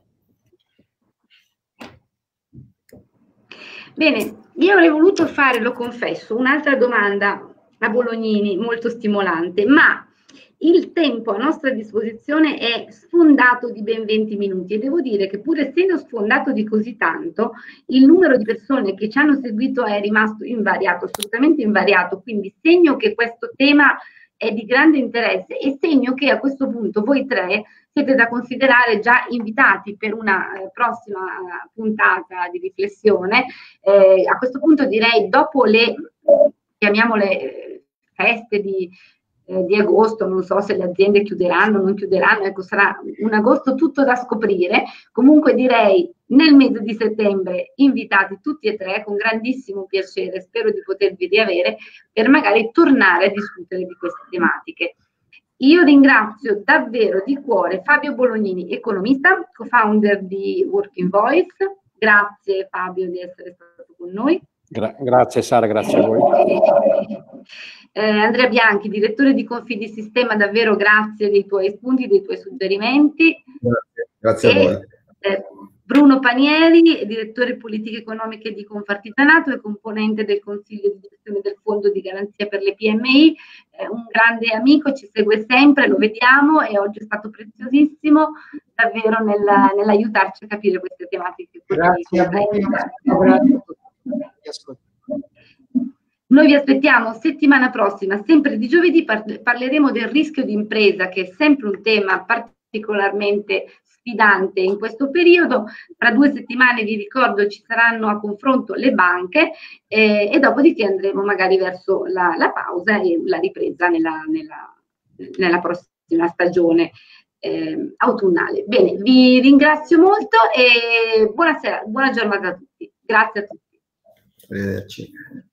Bene, io avrei voluto fare, lo confesso, un'altra domanda a Bolognini molto stimolante, ma il tempo a nostra disposizione è sfondato di ben venti minuti e devo dire che, pur essendo sfondato di così tanto, il numero di persone che ci hanno seguito è rimasto invariato, assolutamente invariato, quindi segno che questo tema è di grande interesse e segno che a questo punto voi tre siete da considerare già invitati per una eh, prossima puntata di riflessione. Eh, a questo punto direi, dopo le, chiamiamole, feste di Eh, di agosto, non so se le aziende chiuderanno o non chiuderanno, ecco, sarà un agosto tutto da scoprire. Comunque direi nel mese di settembre invitati tutti e tre, con grandissimo piacere, spero di potervi riavere per magari tornare a discutere di queste tematiche. Io ringrazio davvero di cuore Fabio Bolognini, economista, co-founder di Working Voice. Grazie Fabio di essere stato con noi. Gra- grazie Sara, grazie a voi. Eh, Andrea Bianchi, direttore di Confidi Sistema, davvero grazie dei tuoi spunti, dei tuoi suggerimenti. Grazie, grazie e, a voi. Eh, Bruno Panieri, direttore politiche economiche di Confartigianato e componente del Consiglio di gestione del Fondo di Garanzia per le P M I, eh, un grande amico, ci segue sempre, lo vediamo e oggi è stato preziosissimo davvero nel, nell'aiutarci a capire queste tematiche. Grazie a voi, grazie a tutti. Noi vi aspettiamo settimana prossima, sempre di giovedì, par- parleremo del rischio di impresa, che è sempre un tema particolarmente sfidante in questo periodo. Tra due settimane, vi ricordo, ci saranno a confronto le banche eh, e dopodiché andremo magari verso la, la pausa e la ripresa nella, nella, nella prossima stagione eh, autunnale. Bene, vi ringrazio molto e buonasera, buona giornata a tutti. Grazie a tutti. Arrivederci.